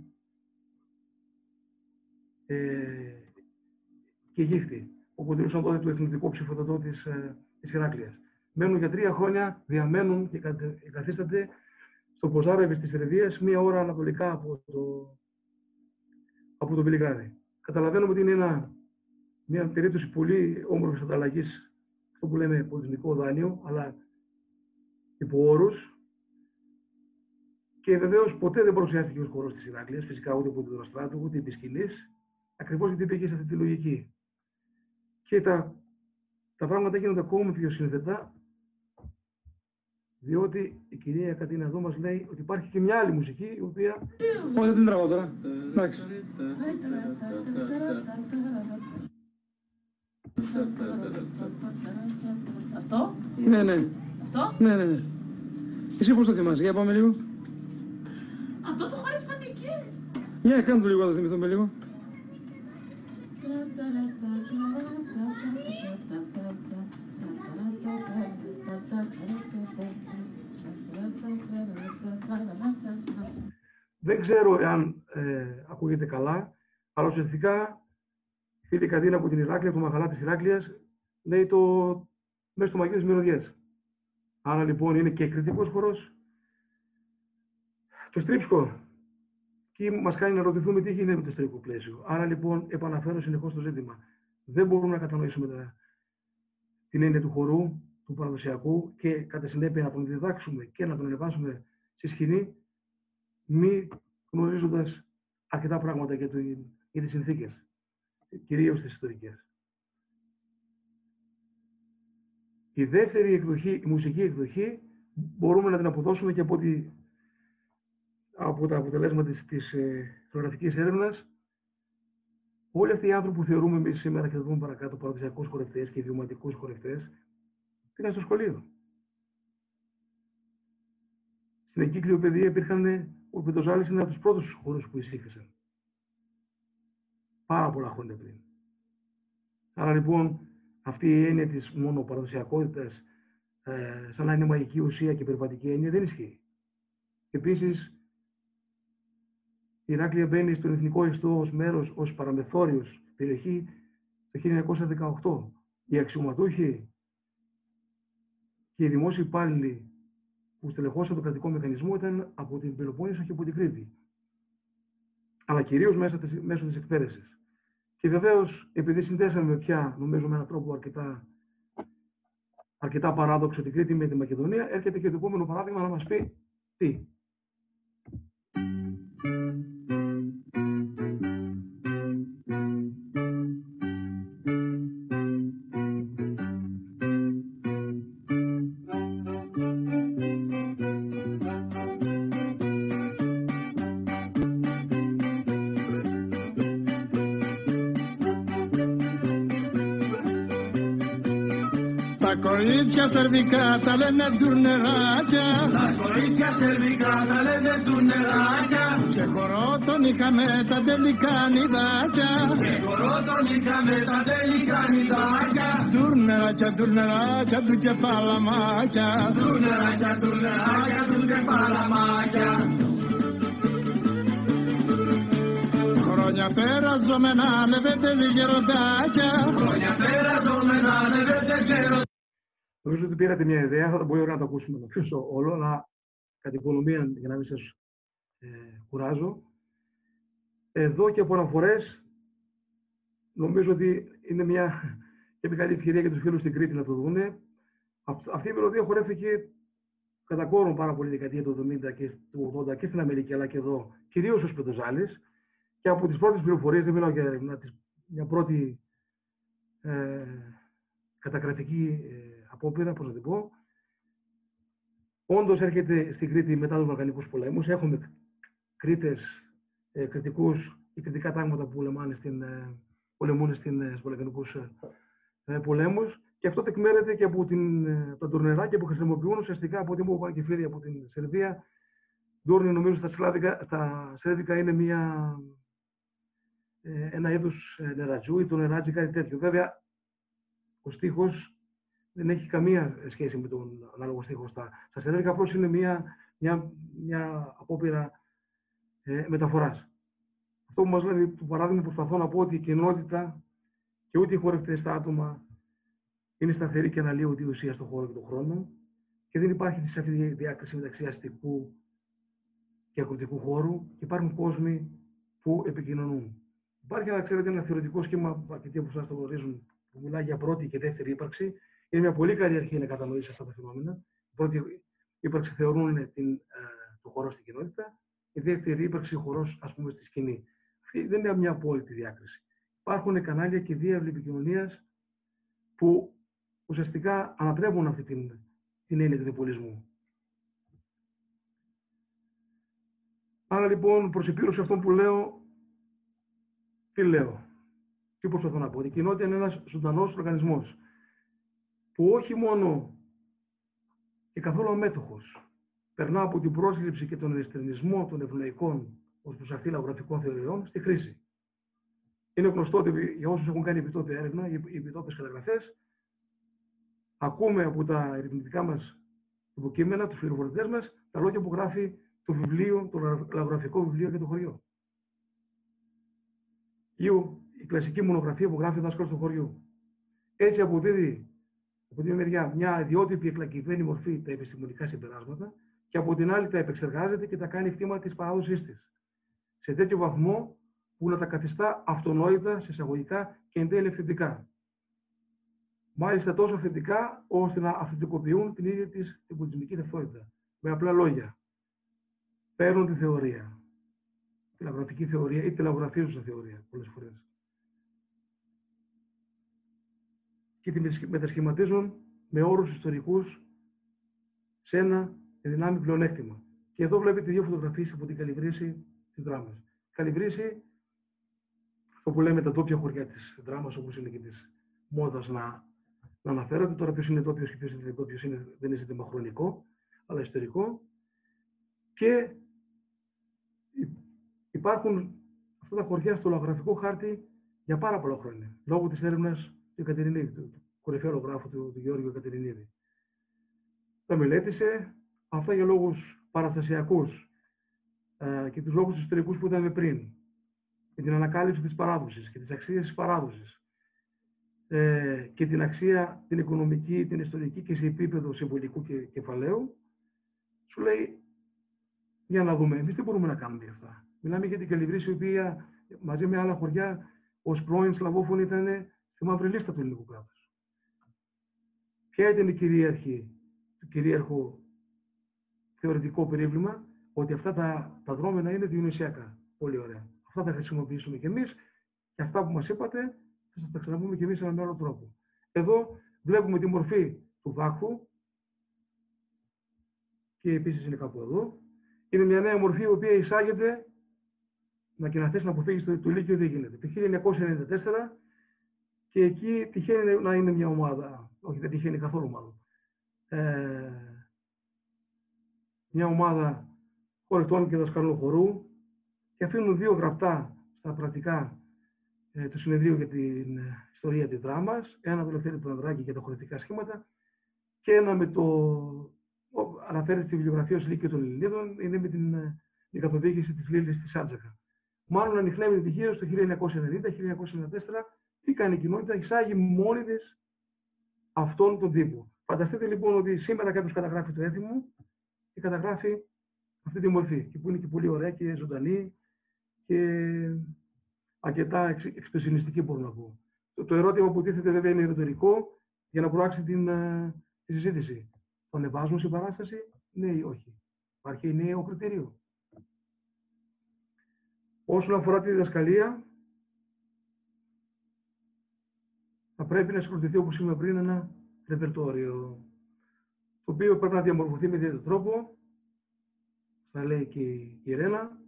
ε, και Γύφτοι, που αποτελούσαν τότε το εθνικό ψηφοδοτό της, ε, της Ηράκλειας. Μένουν για τρία χρόνια, διαμένουν και καθίσταται στο Ποζάρεβι της Σερβίας, μία ώρα ανατολικά από το, από το Βελιγράδι. Καταλαβαίνουμε ότι είναι ένα, μια περίπτωση πολύ όμορφης ανταλλαγής, αυτό που λέμε πολιτισμικό δάνειο, αλλά υπό όρους. Και βεβαίως ποτέ δεν παρουσιάστηκε ως χορός της Ηράκλειας, φυσικά ούτε από τον Δροστράτου, ούτε επί σκηνής, ακριβώς γιατί πήγε σε αυτή τη λογική. Και τα, τα πράγματα γίνονται ακόμα πιο σύνθετα, διότι η κυρία Κατίνα εδώ μας λέει ότι υπάρχει και μια άλλη μουσική, η οποία... Όχι, δεν την τραβώ τώρα. Εντάξει. Αυτό? Ναι, ναι. Αυτό? Ναι, ναι, ναι. Εσύ πώς το θυμάσαι, για πάμε λίγο. Αυτό το χόρεψαμε εκεί. Για κάνε το λίγο, να το θυμηθούμε λίγο. Δεν ξέρω αν ε, ακούγεται καλά, αλλά ουσιαστικά η φίλη Κατίνα από την Ηράκλεια, το μαχαλά της Ηράκλειας, λέει το μέσα στο μαγείο της μυρωδιάς. Άρα λοιπόν είναι και εκρητικός χορός. Το στρίψκο, και μας κάνει να ρωτηθούμε τι γίνεται με το στρίψκο πλαίσιο. Άρα λοιπόν επαναφέρω συνεχώς το ζήτημα. Δεν μπορούμε να κατανοήσουμε τα, την έννοια του χορού, του παραδοσιακού και κατά συνέπεια να τον διδάξουμε και να τον ανεβάσουμε στη σκηνή, μη γνωρίζοντας αρκετά πράγματα για, το, για τις συνθήκες, κυρίως τις ιστορικές. Η δεύτερη εκδοχή, η μουσική εκδοχή, μπορούμε να την αποδώσουμε και από, τη, από τα αποτελέσματα της, της ε, φωτογραφικής έρευνας. Όλοι αυτοί οι άνθρωποι που θεωρούμε εμείς σήμερα και θα δούμε παρακάτω παραδοσιακούς χορευτές και ιδιωματικούς χορευτές, πήγαν στο σχολείο. Στην εγκύκλιο παιδεία υπήρχαν, ο Πεντοζάλης είναι από τους πρώτους χορούς που εισήχθησαν. Πάρα πολλά χρόνια πριν. Άρα λοιπόν, αυτή η έννοια της μόνο παραδοσιακότητας, ε, σαν να είναι μαγική ουσία και περιβατική έννοια, δεν ισχύει. Επίσης, η Ηράκλεια μπαίνει στον εθνικό ιστό ως μέρος, ως παραμεθόριος περιοχή το χίλια εννιακόσια δεκαοκτώ. Οι αξιωματούχοι και οι δημόσιοι υπάλληλοι που στελεχώσαν τον κρατικό μηχανισμό ήταν από την Πελοπόννησο και από την Κρήτη. Αλλά κυρίως μέσω της εκπαίδευσης. Και βεβαίως, επειδή συνδέσαμε πια, νομίζω με έναν τρόπο αρκετά, αρκετά παράδοξο την Κρήτη με τη Μακεδονία, έρχεται και το επόμενο παράδειγμα να μας πει τι. Τα κορίτσια σερβικά τα λένε τουρνεράκια. Τα κορίτσια σερβικά τα λένε τουρνεράκια. Σε χορό τον είχαμε τα τελικά νηδάκια. Σε χορό τον είχαμε τα τελικά νηδάκια. Τουρνεράκια, τουρνεράκια του και παλαμάκια. Τουρνεράκια, τουρνεράκια του και παλαμάκια. Χρόνια πέρα ζωμένα ανεβέτε γεροντάκια. Χρόνια πέρα ζωμένα ανεβέτε γεροντάκια. Νομίζω ότι πήρατε μια ιδέα, θα μπορεί να το ακούσουμε το πιο όλο, αλλά κατ' οικονομία, για να μην σας ε, κουράζω. Εδώ και από αναφορές, νομίζω ότι είναι μια και μεγάλη ευκαιρία για τους φίλους στην Κρήτη να το δούνε. Αυτή η μελωδία χορεύτηκε κατά κόρον πάρα πολύ δεκαετία του εβδομήντα και του ογδόντα και στην Αμερική, αλλά και εδώ, κυρίως ως Πετροζάλης. Και από τις πρώτες πληροφορίες, δεν μιλάω για μια πρώτη ε, κατακρατική ε, απόπειρα, πώς να την πω. Όντως έρχεται στην Κρήτη μετά τους Βαλκανικούς πολέμους. Έχουμε Κρήτες, ε, κριτικούς ή κριτικά τάγματα που πολεμάνε στην, ε, πολεμούν στην, ε, στους Βαλκανικούς ε, πολέμους. Και αυτό τεκμέρεται και από την, ε, τα τουρνεράκια που χρησιμοποιούν ουσιαστικά από ό,τι μου είπαν και φίλοι από την Σερβία. Ντούρνη, νομίζω στα, σλάβικα, στα σέρβικα είναι μια, ε, ένα είδος νερατζού ή το νερατζί, κάτι τέτοιο. Βέβαια, ο στίχος δεν έχει καμία σχέση με τον ανάλογο στίχο στα, στα σερβίκα, απλώς είναι μια, μια, μια απόπειρα ε, μεταφοράς. Αυτό που μας λέει το παράδειγμα, προσπαθώ να πω ότι η κοινότητα και ούτε οι χορευτές στα άτομα είναι σταθερή και αναλύονται η ουσία στον χώρο και τον χρόνο και δεν υπάρχει σε αυτή τη διάκριση μεταξύ αστικού και ακροτικού χώρου και υπάρχουν κόσμοι που επικοινωνούν. Υπάρχει, να ξέρετε, ένα θεωρητικό σχήμα, αρκετοί από εσάς το γνωρίζουν, που μιλάει για πρώτη και δεύτερη ύπαρξη. Είναι μια πολύ καλή αρχή να κατανοήσει αυτά τα φαινόμενα. Η πρώτη ύπαρξη θεωρούν την, ε, το χώρο στην κοινότητα, η δεύτερη ύπαρξη ο χώρος, ας πούμε, στη σκηνή. Αυτή δεν είναι μια απόλυτη διάκριση. Υπάρχουν κανάλια και διάβλοι επικοινωνίας που ουσιαστικά ανατρέπουν αυτή την, την έννοια του διπολισμού. Άρα λοιπόν, προς επίρρωση αυτών που λέω, τι λέω, τι προσπαθώ να πω. Η κοινότητα είναι ένας ζωντανός οργανισμός που όχι μόνο και καθόλου αμέτωχος περνά από την πρόσληψη και τον ενστερνισμό των ευνοϊκών ως προς αυτή λαογραφικών θεωριών στη χρήση. Είναι γνωστό ότι για όσους έχουν κάνει επιτόπια έρευνα, οι επιτόπιες καταγραφές, ακούμε από τα ερευνητικά μας υποκείμενα, τους πληροφορητές μας, τα λόγια που γράφει το βιβλίο, το λαογραφικό βιβλίο για το χωριό. Ή η κλασική μονογραφία που γράφει ο δάσκαλος του χωριού. Έτσι αποδίδει από τη μεριά μια ιδιότυπη εκλακευμένη μορφή τα επιστημονικά συμπεράσματα και από την άλλη τα επεξεργάζεται και τα κάνει κτήμα της παράδοσής της. Σε τέτοιο βαθμό που να τα καθιστά αυτονόητα, σε εισαγωγικά και εν τέλει αυθεντικά. Μάλιστα τόσο αυθεντικά ώστε να αυθεντικοποιούν την ίδια της την πολιτισμική ταυτότητα. Με απλά λόγια. Παίρνουν τη θεωρία. Τη λαογραφική θεωρία ή τη λαογραφίζουσα θεωρία πολλές φορές. Και τη μετασχηματίζουν με όρους ιστορικούς σε ένα δυνάμει πλεονέκτημα. Και εδώ βλέπετε δύο φωτογραφίες από την Καλυβρύση της δράμας. Καλυβρύση, αυτό που λέμε τα τόπια χωριά της δράμας, όπως είναι και της μόδας να, να αναφέρονται. Τώρα ποιος είναι τόπιος και ποιος είναι τόπιος είναι, δεν είναι ζήτημα χρονικό, αλλά ιστορικό. Και υπάρχουν αυτά τα χωριά στο λαογραφικό χάρτη για πάρα πολλά χρόνια. Λόγω της έρευνας του Εκατερινίδη, του, του κορυφαίου λογογράφου του, του Γεώργιου Εκατερινίδη. Τα μελέτησε αυτά για λόγους παραστασιακούς ε, και τους λόγους ιστορικούς που είδαμε πριν. Και την ανακάλυψη της παράδοσης και της αξίας της παράδοσης. Ε, και την αξία την οικονομική, την ιστορική και σε επίπεδο συμβολικού και κεφαλαίου. Σου λέει, για να δούμε, εμείς τι μπορούμε να κάνουμε για αυτά. Μιλάμε για την Καλυβρύση, η οποία μαζί με άλλα χωριά ως πρώην Σλαβόφωνη ήταν στη μαύρη λίστα του ελληνικού κράτους. Ποια ήταν η κυρίαρχη, το κυρίαρχο θεωρητικό περίβλημα, ότι αυτά τα, τα δρόμενα είναι διονυσιακά. Πολύ ωραία. Αυτά θα χρησιμοποιήσουμε κι εμείς και αυτά που μας είπατε θα σας τα ξαναπούμε κι εμείς σε έναν άλλο τρόπο. Εδώ βλέπουμε τη μορφή του βάκχου και επίσης είναι κάπου εδώ. Είναι μια νέα μορφή η οποία εισάγεται να και να θες να αποφύγεις το, το Λύκειο δεν γίνεται. Το χίλια εννιακόσια ενενήντα τέσσερα και εκεί τυχαίνει να είναι μια ομάδα όχι δεν τυχαίνει καθόλου μάλλον, ε, μια ομάδα χορευτών και δασκαλών χορού και αφήνουν δύο γραπτά στα πρακτικά ε, του συνεδρίου για την ε, ιστορία της δράμας, ένα με το Ελευθέρη του Ανδράκη για τα χορευτικά σχήματα και ένα με το, ο, αναφέρεται στη βιβλιογραφία ως Λύκειο των Ελληνίδων, είναι με την, ε, την καθοδήγηση της Λίλης της Άντζακα. Μάλλον ανιχνεύει τυχαίως το χίλια εννιακόσια ενενήντα χίλια εννιακόσια ενενήντα τέσσερα, τι κάνει η κοινότητα, εισάγει μόνη της αυτόν τον τύπο. Φανταστείτε λοιπόν ότι σήμερα κάποιος καταγράφει το έθιμο και καταγράφει αυτή τη μορφή, και που είναι και πολύ ωραία και ζωντανή και αρκετά εξ, εξπρεσιονιστική, μπορώ να πω. Το, το ερώτημα που τίθεται βέβαια είναι ρητορικό για να προάξει την, uh, τη συζήτηση. Το ανεβάζουμε σε παράσταση, ναι ή όχι? Υπάρχει νέο κριτήριο. Όσον αφορά τη διδασκαλία, θα πρέπει να συγκροτηθεί, όπως είπαμε πριν, ένα ρεπερτόριο, το οποίο πρέπει να διαμορφωθεί με ιδιαίτερο τρόπο, θα λέει και η Ρένα,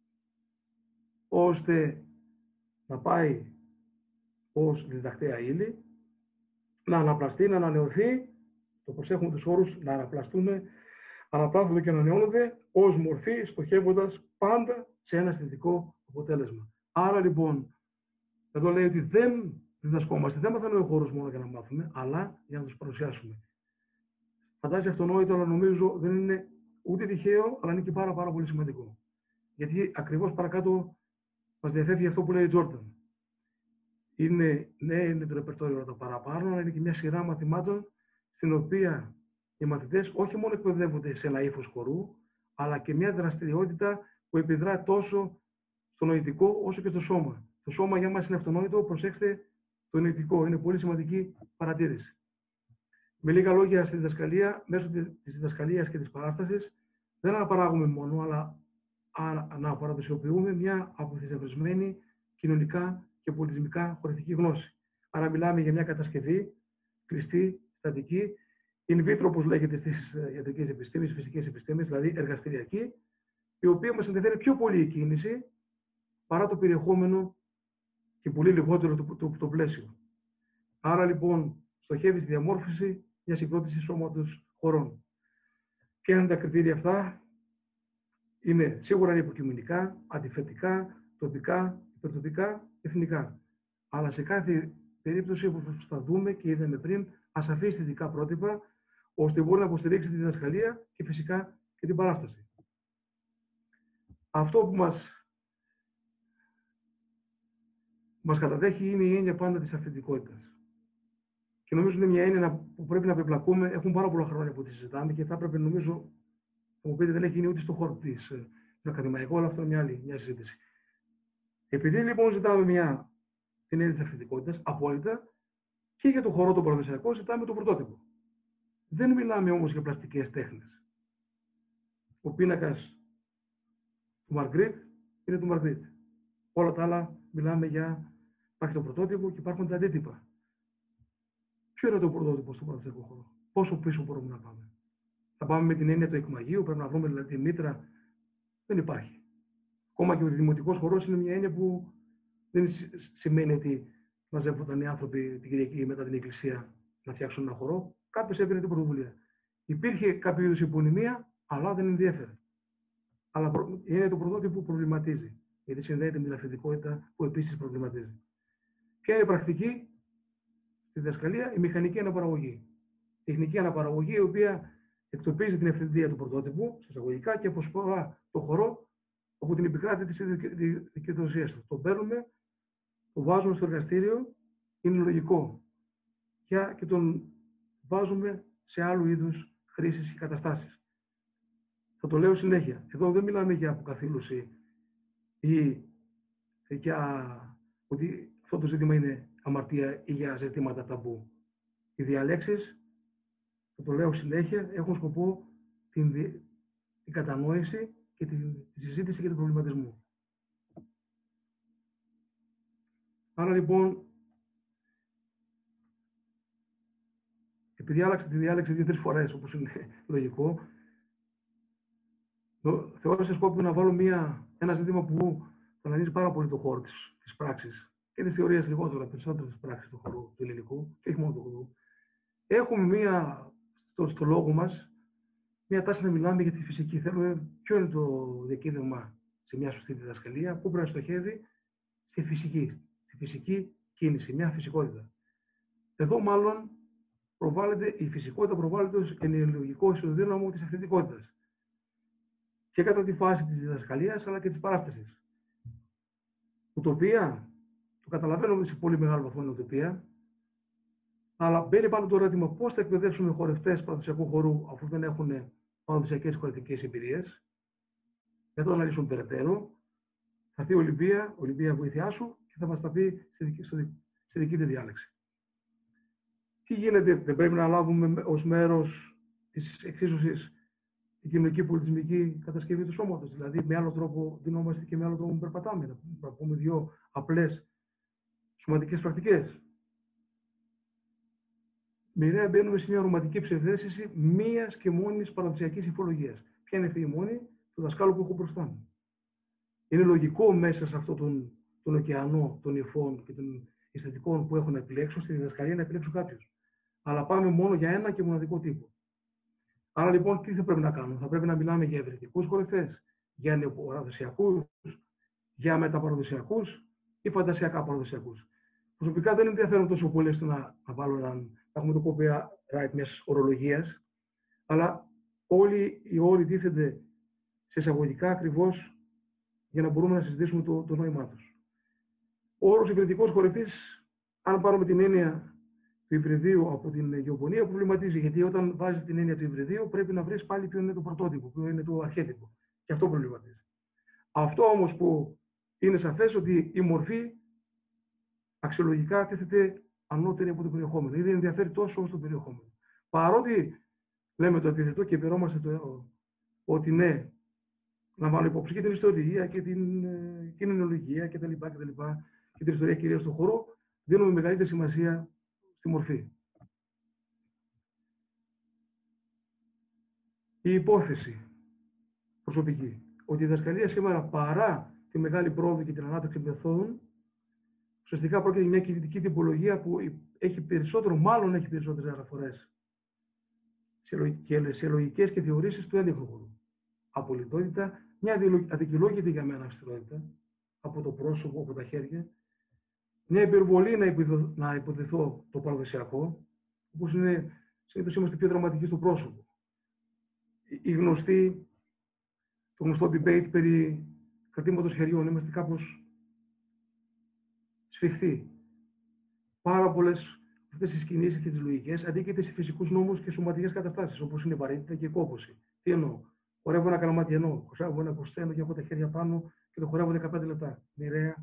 ώστε να πάει ως διδακτέα ύλη, να αναπλαστεί, να ανανεωθεί, το προσέχουμε τους όρους, να αναπλαστούμε, αναπλάθονται και ανανεώνονται ως μορφή, στοχεύοντας πάντα σε ένα αισθητικό αποτέλεσμα. Άρα λοιπόν, εδώ λέει ότι δεν διδασκόμαστε, δεν μαθαίνουμε ο χώρος μόνο για να μάθουμε, αλλά για να τους παρουσιάσουμε. Φαντάζεσαι αυτονόητο, αλλά νομίζω δεν είναι ούτε τυχαίο, αλλά είναι και πάρα, πάρα πολύ σημαντικό. Γιατί ακριβώς παρακάτω μας διαφεύγει αυτό που λέει η Τζόρνταν. Είναι, ναι, είναι το ρεπερτόριο το παραπάνω, αλλά είναι και μια σειρά μαθημάτων στην οποία οι μαθητές όχι μόνο εκπαιδεύονται σε ένα ύφος χορού, αλλά και μια δραστηριότητα που επιδρά τόσο στο νοητικό όσο και στο σώμα. Το σώμα για μας είναι αυτονόητο, προσέξτε το νοητικό, είναι πολύ σημαντική παρατήρηση. Με λίγα λόγια, στη διδασκαλία, μέσω της διδασκαλίας και της παράστασης, δεν αναπαράγουμε μόνο, αλλά αναπαρατοσιοποιούμε μια αποθυσιασμένη κοινωνικά και πολιτισμικά χορευτική γνώση. Άρα μιλάμε για μια κατασκευή κλειστή, στατική, in vitro, όπως λέγεται στις ιατρικές επιστήμες, φυσικές επιστήμες, δηλαδή εργαστηριακή, η οποία μας ενδιαφέρει πιο πολύ η κίνηση παρά το περιεχόμενο και πολύ λιγότερο το, το, το πλαίσιο. Άρα λοιπόν στοχεύει στη διαμόρφωση μια συγκρότηση σώματος χωρών. Ποια είναι τα κριτήρια αυτά? Είναι σίγουρα υποκειμενικά, αντιφετικά, τοπικά, υπερτοπικά, εθνικά. Αλλά σε κάθε περίπτωση, όπως θα δούμε και είδαμε πριν, ασαφή αισθητικά πρότυπα, ώστε μπορεί να υποστηρίξει τη διδασκαλία και φυσικά και την παράσταση. Αυτό που μας, μας καταδέχει είναι η έννοια πάντα της αυθεντικότητας. Και νομίζω είναι μια έννοια που πρέπει να πεπλακούμε. Έχουν πάρα πολλά χρόνια που τη συζητάμε και θα έπρεπε, νομίζω, θα μου πείτε, δεν έχει γίνει ούτε στον χώρο της, του ακαδημαϊκού, αλλά αυτό είναι μια άλλη μια συζήτηση. Επειδή λοιπόν ζητάμε μια, την έννοια της αυθεντικότητας, απόλυτα, και για το χορό το παραδοσιακό ζητάμε το πρωτότυπο. Δεν μιλάμε όμως για πλαστικές τέχνες. Ο πίνακας του Μαργκρίτ είναι του Μαργκρίτ. Όλα τα άλλα μιλάμε για. Υπάρχει το πρωτότυπο και υπάρχουν τα αντίτυπα. Ποιο είναι το πρωτότυπο στο παραδοσιακό χώρο? Πόσο πίσω μπορούμε να πάμε? Θα πάμε με την έννοια του εκμαγείου, πρέπει να βρούμε δηλαδή τη μήτρα? Δεν υπάρχει. Ακόμα και ο δημοτικός χορός είναι μια έννοια που δεν σημαίνει ότι μαζεύονταν οι άνθρωποι την Κυριακή μετά την Εκκλησία να φτιάξουν ένα χορό. Κάποιος έπαιρνε την πρωτοβουλία. Υπήρχε κάποιο είδους υπονημία, αλλά δεν ενδιέφερε. Αλλά η έννοια του πρωτότυπου προβληματίζει, γιατί συνδέεται με την αυθεντικότητα που επίσης προβληματίζει. Ποια είναι η πρακτική στη διδασκαλία? Η μηχανική αναπαραγωγή. Η τεχνική αναπαραγωγή, η οποία εκτοπίζει την ευθυντία του πρωτότυπου, εισαγωγικά, και αποσπά το χορό από την επικράτηση της δικαιοδοσίας του. Το παίρνουμε, το βάζουμε στο εργαστήριο, είναι λογικό. Και τον βάζουμε σε άλλου είδους χρήσεις και καταστάσεις. Θα το λέω συνέχεια. Εδώ δεν μιλάμε για αποκαθήλωση ή για ότι αυτό το ζήτημα είναι αμαρτία ή για ζητήματα ταμπού. Οι διαλέξεις, θα το λέω συνέχεια, έχουν σκοπό την, την κατανόηση και τη, τη συζήτηση και τον προβληματισμό. Άρα λοιπόν, επειδή άλλαξε τη διάλεξη δύο-τρεις φορές, όπως είναι λογικό, θεώρησα σκόπιμο να βάλω μια, ένα ζήτημα που αναλύσει πάρα πολύ το χώρο της, της πράξης και της θεωρίας λιγότερο, περισσότερο της πράξης του χώρου του ελληνικού, και όχι μόνο του χώρου. έχουμε μία, στο, στο λόγο μας, μία τάση να μιλάμε για τη φυσική. Θέλουμε ποιο είναι το διακύβευμα σε μια σωστή διδασκαλία, πού πρέπει να στοχεύει στη φυσική, στη φυσική κίνηση, μια φυσικότητα. Εδώ μάλλον προβάλλεται, η φυσικότητα προβάλλεται ως ενοιολογικό ισοδύναμο της αυθεντικότητας. Και κατά τη φάση της διδασκαλίας, αλλά και της παράστασης. Ουτοπία, το καταλαβαίνουμε σε πολύ μεγάλο βαθμό είναι ουτοπία, αλλά μπαίνει πάνω το ερώτημα πώς θα εκπαιδεύσουμε χορευτές παραδοσιακού χορού, αφού δεν έχουν παραδοσιακές χορευτικές εμπειρίες. Δεν θα το αναλύσουμε περαιτέρω. Θα έρθει η Ολυμπία, Ολυμπία βοήθειά σου, και θα μας τα πει στη δική, στη δική της διάλεξη. Τι γίνεται, δεν πρέπει να λάβουμε ως μέρος της εξίσωσης την κοινωνική πολιτισμική κατασκευή του σώματος. Δηλαδή, με άλλο τρόπο δινόμαστε και με άλλο τρόπο περπατάμε. Να πούμε δύο απλές σωματικές πρακτικές. Μοιραία μπαίνουμε σε μια ρομαντική ψευδαίσθηση μίας και μόνης παραδοσιακής υφολογίας. Ποια είναι αυτή η μόνη? Του δασκάλου που έχω μπροστά μου. Είναι λογικό μέσα σε αυτόν τον, τον ωκεανό των υφών και των αισθητικών που έχω να επιλέξω, στη διδασκαλία να επιλέξω κάποιους. Αλλά πάμε μόνο για ένα και μοναδικό τύπο. Άρα λοιπόν, τι θα πρέπει να κάνουμε? Θα πρέπει να μιλάμε για ευρετικούς χορευτές, για νεοπαραδοσιακούς, για μεταπαραδοσιακούς ή φαντασιακά παραδοσιακούς. Προσωπικά δεν ενδιαφέρον τόσο πολύ στο να, να βάλω έναν, να έχουμε το copyright μιας ορολογίας, αλλά όλοι οι όροι τίθενται σε εισαγωγικά ακριβώς για να μπορούμε να συζητήσουμε το, το νόημά τους. Ο όρος υβριδικός χορευτής, αν πάρουμε την έννοια του υβριδίου από την γεωπονία, προβληματίζει. Γιατί όταν βάζει την έννοια του υβριδίου, πρέπει να βρει πάλι ποιο είναι το πρωτότυπο, ποιο είναι το αρχέτυπο. Και αυτό προβληματίζει. Αυτό όμως που είναι σαφές ότι η μορφή αξιολογικά τίθεται ανώτερη από το περιεχόμενο. Ήδη ενδιαφέρει τόσο όσο το περιεχόμενο. Παρότι λέμε το αντίθετο και επιρώμαστε το ότι ναι, λαμβάνω υπόψη και την ιστορία και την ε, κοινωνιολογία κτλ. Και, και την ιστορία κυρίως στον χώρο, δίνουμε μεγαλύτερη σημασία στη μορφή. Η υπόθεση προσωπική ότι η διδασκαλία σήμερα, παρά τη μεγάλη πρόοδο και την ανάπτυξη μεθόδων, ουσιαστικά πρόκειται για μια κινητική τυπολογία που έχει περισσότερο, μάλλον έχει περισσότερες αναφορές σε λογικές και θεωρήσεις του ένδειχνου χώρου. Απολυτότητα, μια αδικαιολόγητη για μένα αυστηρότητα από το πρόσωπο, από τα χέρια, μια υπερβολή να, υποδο... να υποδεθώ το παραδοσιακό, όπως είναι, συνήθως είμαστε πιο δραματικοί στο πρόσωπο. Η γνωστή, το γνωστό debate περί κρατήματος χεριών, είμαστε κάπως σφιχτοί. Πάρα πολλές αυτές τις κινήσεις και τις λογικές αντίκειται σε φυσικούς νόμους και σωματικές καταστάσεις, όπως είναι η βαρύτητα και η κόπωση. Τι εννοώ? Χορεύω ένα καλαμάτι, εννοώ. Χορεύω ένα κοστένο και έχω τα χέρια πάνω και το χορεύω δεκαπέντε λεπτά. Μοιραία.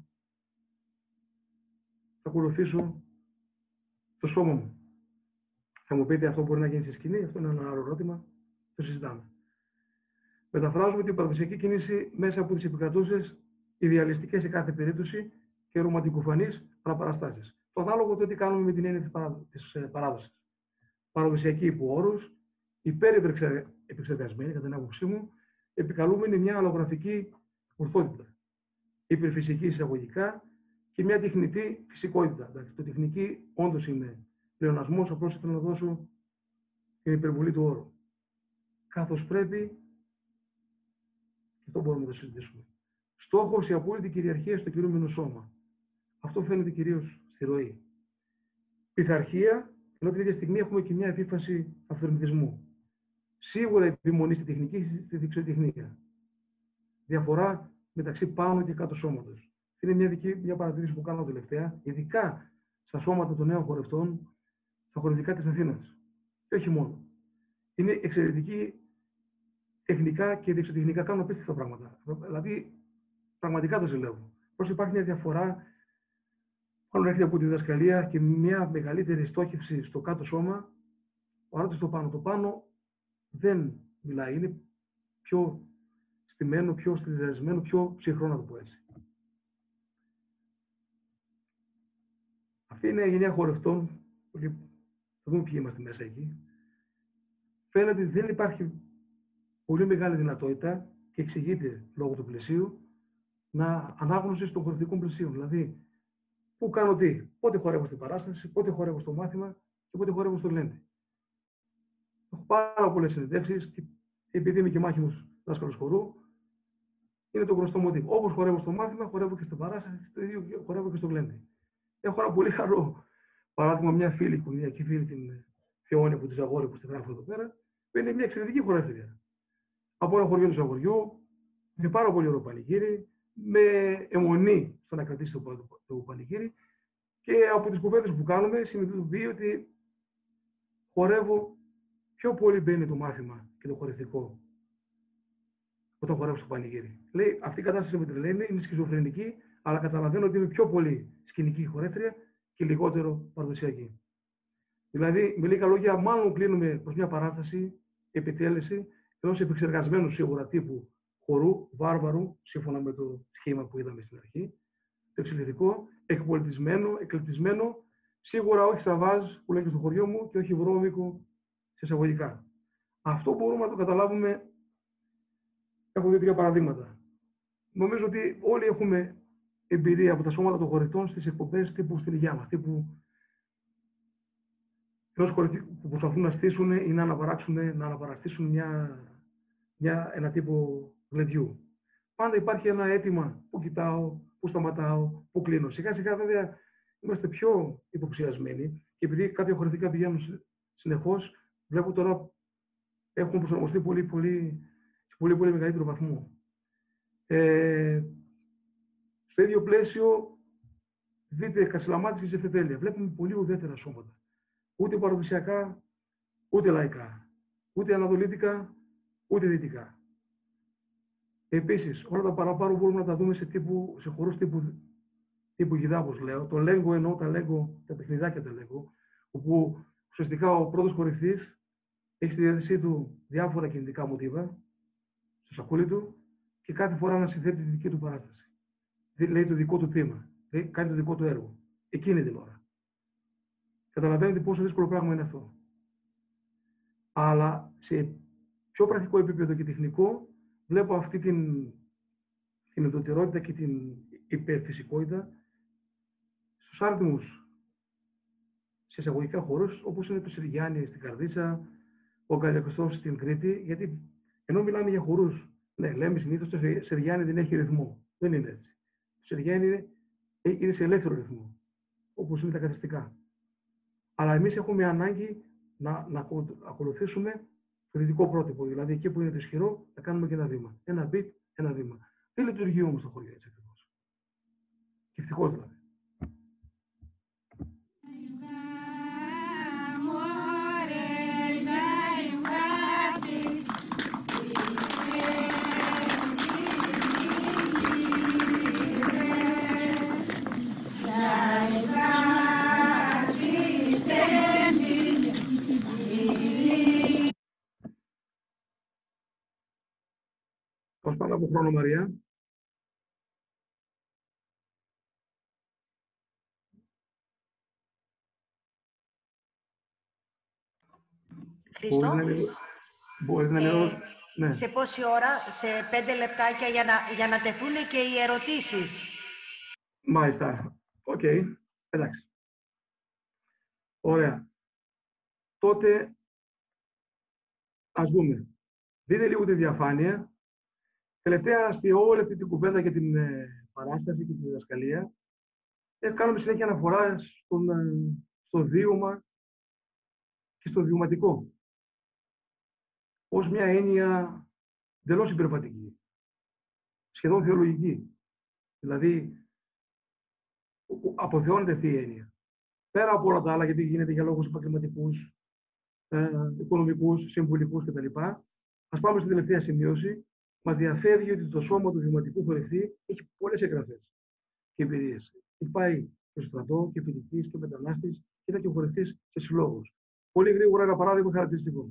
Θα ακολουθήσω το σώμα μου. Θα μου πείτε αυτό μπορεί να γίνει στη σκηνή, αυτό είναι ένα άλλο ερώτημα. Το συζητάμε. Μεταφράζουμε την παραδοσιακή κίνηση μέσα από τις επικρατούσες ιδεαλιστικές σε κάθε περίπτωση και ρομαντικοφανείς παραπαραστάσεις. Το ανάλογο το τι κάνουμε με την έννοια της παράδοσης. Παραδοσιακή υπό όρους, υπερεπεξεργασμένη, κατά την άποψή μου, επικαλούμενη μια αλλογραφική ορθότητα. Υπερφυσική εισαγωγικά και μια τεχνητή φυσικότητα. Εντάξει, το τεχνική όντως είναι πλεονασμός, απλώς ήθελα να δώσω την υπερβολή του όρου. Καθώς πρέπει, και αυτό μπορούμε να το συζητήσουμε, στόχος η απόλυτη κυριαρχία στο κινούμενο σώμα. Αυτό φαίνεται κυρίως στη ροή. Πειθαρχία, ενώ την ίδια στιγμή έχουμε και μια επίφαση αυθορμητισμού. Σίγουρα επιμονή στη τεχνική και στη δεξιοτεχνία. Διαφορά μεταξύ πάνω και κάτω σώματος. Είναι μια, δική, μια παρατήρηση που κάνω τελευταία, ειδικά στα σώματα των νέων χορευτών, στα χορευτικά της Αθήνας. Και όχι μόνο. Είναι εξαιρετική τεχνικά και δεξιοτεχνικά, κάνουν απίστευτα πράγματα. Δηλαδή, πραγματικά το ζηλεύω. Πώς υπάρχει μια διαφορά, πάνω έρχεται από τη διδασκαλία και μια μεγαλύτερη στόχευση στο κάτω σώμα, παρότι στο πάνω. Το πάνω δεν μιλάει, είναι πιο στημένο, πιο στυλιζαρισμένο, πιο ψυχρό, να το πω έτσι. Αυτή είναι η γενιά χορευτών, θα δούμε ποιοι είμαστε μέσα εκεί. Φαίνεται ότι δεν υπάρχει πολύ μεγάλη δυνατότητα και εξηγείται λόγω του πλαισίου να ανάγνωση των χορευτικών πλαισίων. Δηλαδή, πού κάνω τι, πότε χορεύω στην παράσταση, πότε χορεύω στο μάθημα και πότε χορεύω στο λέντι. Έχω πάρα πολλές συνεντεύξεις και επειδή είμαι και μάχημος δάσκαλος χορού, είναι το γνωστό μοτίβο. Όπως χορεύω στο μάθημα, χορεύω και στην παράσταση, το ίδιο χορεύω και στο γλέντι. Έχω ένα πολύ καλό παράδειγμα, μια φίλη, οικογενειακή φίλη, την Θεόνια που τη Ζαγόρη, που στη γράφω εδώ πέρα, που είναι μια εξαιρετική χορεύτρια. Από ένα χωριό του Ζαγοριού, με πάρα πολύ ωραίο πανηγύρι, με αιμονή στο να κρατήσει το, το πανηγύρι, και από τις κουβέντες που κάνουμε συνειδητοποιεί ότι χορεύω πιο πολύ μπαίνει το μάθημα και το χορευτικό όταν χορεύω στο πανηγύρι. Λέει, αυτή η κατάσταση με τρελαίνει, είναι σχιζοφρενική, αλλά καταλαβαίνω ότι είμαι πιο πολύ σκηνική χορεύτρια και λιγότερο παραδοσιακή. Δηλαδή, με λίγα λόγια, μάλλον κλείνουμε προς μια παράσταση, επιτέλεση ενός επεξεργασμένου σίγουρα τύπου χορού, βάρβαρου, σύμφωνα με το σχήμα που είδαμε στην αρχή, το εξελικτικό, εκπολιτισμένο, εκλεπτισμένο, σίγουρα όχι σαβάζ που λέγεται στο χωριό μου και όχι βρώμικο σε εισαγωγικά. Αυτό μπορούμε να το καταλάβουμε. Έχω δύο-τρία παραδείγματα. Νομίζω ότι όλοι έχουμε εμπειρία από τα σώματα των χορευτών στις εκπομπές τύπου στην υγειά μας, τύπου ενός χορευτή που προσπαθούν να στήσουν ή να αναπαράξουν, να αναπαραστήσουν μια, μια, ένα τύπο γλεντιού. Πάντα υπάρχει ένα αίτημα που κοιτάω, που σταματάω, που κλείνω. Σιγά σιγά βέβαια είμαστε πιο υποψιασμένοι και επειδή κάποια χορευτικά πηγαίνουν συνεχώς, βλέπω τώρα έχουν προσαρμοστεί πολύ, πολύ, σε πολύ, πολύ μεγαλύτερο βαθμό. Ε, στο ίδιο πλαίσιο, δείτε Κασιλαμάτης και Ζεφετέλεια. Βλέπουμε πολύ ουδέτερα σώματα. Ούτε παραδοσιακά, ούτε λαϊκά. Ούτε ανατολίτικα, ούτε δυτικά. Επίσης, όλα τα παραπάνω μπορούμε να τα δούμε σε, τύπου, σε χορούς τύπου, τύπου γιδά, όπως λέω. Το λέγκο εννοώ, τα λέγκο, τα παιχνιδάκια τα λέγκο, όπου ουσιαστικά ο πρώτος χορευτής έχει στη διάθεσή του διάφορα κινητικά μοτίβα στο σακούλι του και κάθε φορά να συνθέτει τη δική του παράσταση. Λέει το δικό του θύμα, λέει, κάνει το δικό του έργο. Εκείνη την ώρα. Καταλαβαίνετε πόσο δύσκολο πράγμα είναι αυτό. Αλλά σε πιο πρακτικό επίπεδο και τεχνικό, βλέπω αυτή την, την εντοτερότητα και την υπερφυσικότητα στους άρτιμους σε εισαγωγικά χώρους, όπως είναι το Σεργιάννη στην Καρδίτσα, ο Καλιακοστός στην Κρήτη, γιατί ενώ μιλάμε για χορούς, ναι, λέμε συνήθως το Σεργιάννη δεν έχει ρυθμό. Δεν είναι έτσι. Το Σεργιάννη είναι, είναι σε ελεύθερο ρυθμό, όπως είναι τα καθιστικά. Αλλά εμείς έχουμε ανάγκη να, να ακολουθήσουμε το δυτικό πρότυπο. Δηλαδή, εκεί που είναι το ισχυρό, θα κάνουμε και ένα βήμα. Ένα beat, ένα βήμα. Δεν λειτουργεί όμως το χωριό έτσι ακριβώς. Και ευτυχώς δηλαδή. Πώς πάμε από χρόνο, Μαρία? Χρήστο, μπορείς να εννοώ, ε, ναι. Σε πόση ώρα, σε πέντε λεπτάκια για να, για να τεθούν και οι ερωτήσεις. Μάλιστα. Οκ. Okay. Εντάξει. Ωραία. Τότε, ας δούμε. Δείτε λίγο τη διαφάνεια. Τελευταία, στη όλη αυτή την κουβέντα για την ε, παράσταση και τη διδασκαλία, ε, κάνουμε συνέχεια αναφορά στον, ε, στο βίωμα και στο βιωματικό. Ως μια έννοια εντελώς υπερβατική, σχεδόν θεολογική. Δηλαδή, αποθεώνεται αυτή η έννοια. Πέρα από όλα τα άλλα, γιατί γίνεται για λόγους επαγγελματικούς, ε, οικονομικούς, συμβουλικούς κτλ. Ας πάμε στην τελευταία σημείωση. Μας διαφεύγει ότι το σώμα του βιωματικού χορευτή έχει πολλές εγγραφές και εμπειρίες. Έχει πάει και στο στρατό και φοιτητής και μετανάστης και ήταν και ο χορευτής σε συλλόγους. Πολύ γρήγορα ένα παράδειγμα χαρακτηριστικό.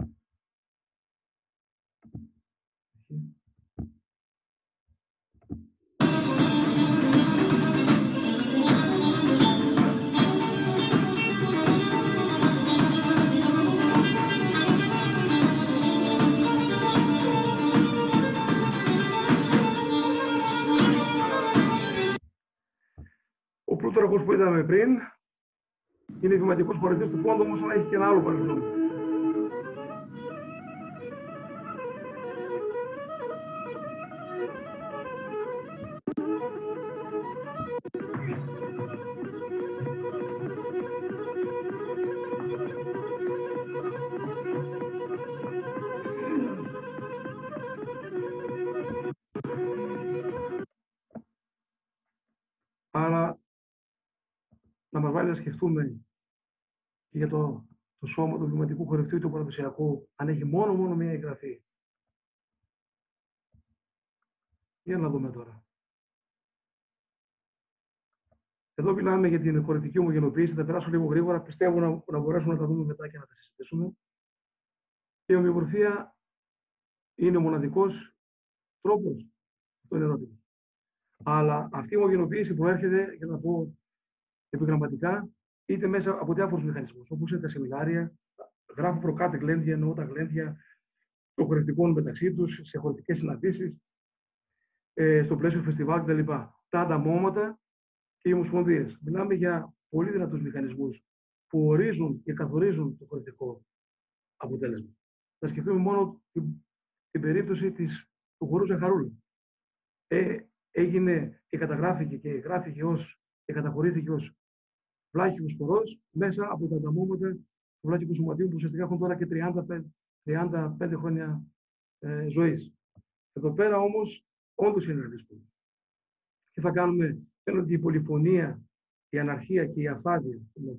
Ο Πλούταρχος που είδαμε πριν είναι βηματικός χορευτής του Πόντου, όμως έχει και ένα άλλο παρελθόν. μας βάλει να σκεφτούμε και για το, το σώμα του βιωματικού χορευτή του παραδοσιακού, αν έχει μόνο, μόνο μία εγγραφή. Για να δούμε τώρα. Εδώ μιλάμε για την χορευτική ομογενοποίηση. Θα περάσω λίγο γρήγορα. Πιστεύω να, να μπορέσουμε να τα δούμε μετά και να τα συζητήσουμε. Η ομοιομορφία είναι ο μοναδικός τρόπος. Αυτό είναι ερώτημα. Αλλά αυτή η ομογενοποίηση προέρχεται, για να πω επιγραμματικά, είτε μέσα από διάφορους μηχανισμούς. Όπως είναι τα σεμινάρια, γράφω προκάτω γλέντια, εννοώ τα γλέντια των χορευτικών μεταξύ τους, σε χορευτικές συναντήσεις, ε, στο πλαίσιο φεστιβάλ κτλ. Τα ανταμώματα και οι ομοσπονδίες. Μιλάμε για πολύ δυνατούς μηχανισμούς που ορίζουν και καθορίζουν το χορευτικό αποτέλεσμα. Θα σκεφτούμε μόνο την, την περίπτωση της, του χορού Ζαχαρούλα. Ε, έγινε και καταγράφηκε και γράφηκε ως και καταχωρήθηκε ως βλάχικος χορός μέσα από τα ανταμώματα του βλάχικου σωματείου που ουσιαστικά έχουν τώρα και τριάντα πέντε χρόνια ε, ζωής. Εδώ πέρα όμως όντως είναι ρεαλιστικό. Και θα κάνουμε, φαίνονται η πολυφωνία, η αναρχία και η αφάδεια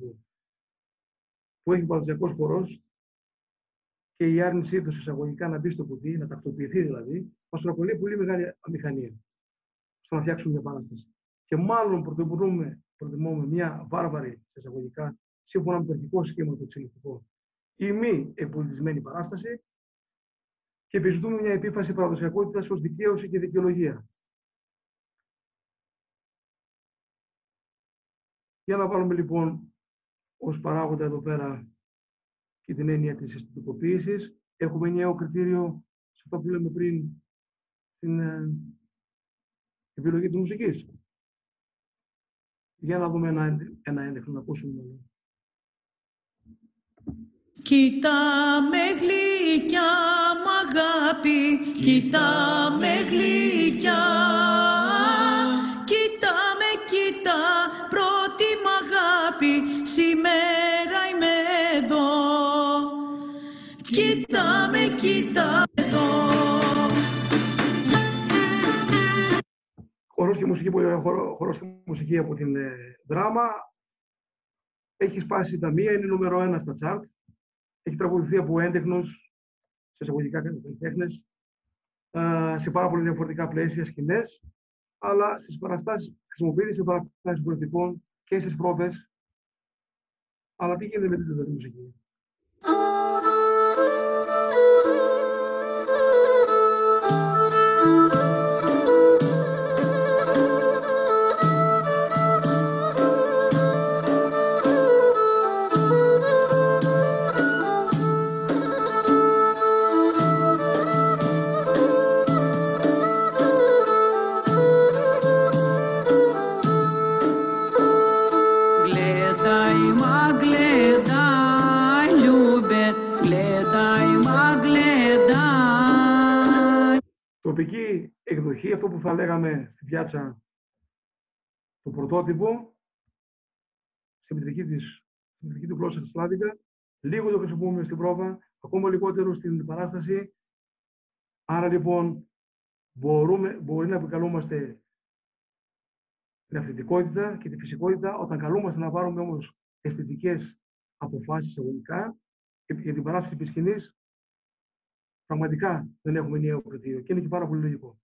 που έχει ο παραδοσιακός χορός και η άρνησή του εισαγωγικά να μπει στο κουτί, να τακτοποιηθεί δηλαδή, μας προκαλεί πολύ μεγάλη αμηχανία στο να φτιάξουμε μια παράσταση. Και μάλλον προτιμούμε, προτιμούμε μια βάρβαρη, εισαγωγικά, σύμφωνα με το αρχικό σχήμα του εξελικτικού, ή μη εμπολιτισμένη παράσταση και επιζητούμε μια επίφαση παραδοσιακότητας ως δικαίωση και δικαιολογία. Για να βάλουμε λοιπόν ως παράγοντα εδώ πέρα και την έννοια της αισθητικοποίησης, έχουμε νέο κριτήριο σε αυτό που λέμε πριν, στην ε, επιλογή της μουσικής. Για να δούμε ένα, ένα ένδειχνο να ακούσουμε. Κοίτα με γλυκιά μ' αγάπη, κοίτα με γλυκιά, κοίτα με κοίτα πρώτη μ' αγάπη, σήμερα είμαι εδώ, κοίτα με κοίτα εδώ. Χορός και μουσική, χορός και μουσική από την ε, δράμα. Έχει σπάσει τα μία, είναι νούμερο ένα στα τσάρτ. Έχει τραγουδηθεί από έντεχνους, σε εισαγωγικά καλλιτέχνες, σε πάρα πολύ διαφορετικά πλαίσια, σκηνές, αλλά στις παραστάσεις χρησιμοποιείται σε παραστάσεις πολιτικών και στις πρόβες. Αλλά τι γίνεται με τη δηλαδή μουσική. Τοπική εκδοχή, αυτό που θα λέγαμε στη πιάτσα το πρωτότυπο, στη μητρική, της, στη μητρική του γλώσσα της Σλάβικα, λίγο το χρησιμοποιούμε στην πρόβα, ακόμα λιγότερο στην παράσταση. Άρα λοιπόν μπορούμε, μπορεί να επικαλούμαστε την αυθεντικότητα και τη φυσικότητα, όταν καλούμαστε να πάρουμε όμως αισθητικές αποφάσεις εγωικά και για την παράσταση της σκηνής, πραγματικά δεν έχουμε ενιαίο κριτήριο και είναι και πάρα πολύ λογικό.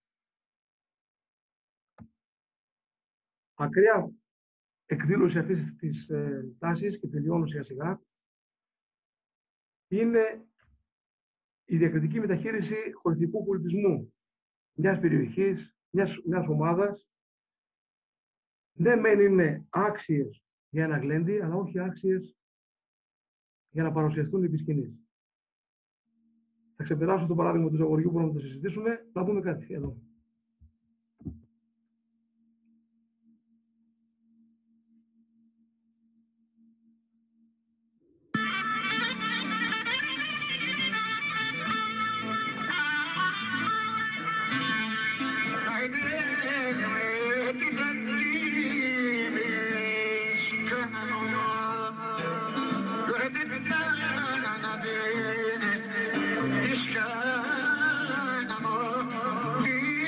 Ακραία εκδήλωση αυτής της ε, τάσης και τελειώνω σιγά σιγά είναι η διακριτική μεταχείριση χορευτικού πολιτισμού μιας περιοχής, μιας, μιας ομάδας. Ναι, μεν είναι άξιες για ένα γλέντι, αλλά όχι άξιες για να παρουσιαστούν επί σκηνής. Θα ξεπεράσω το παράδειγμα του Ζαγοριού που να το συζητήσουμε, να δούμε κάτι εδώ. Iska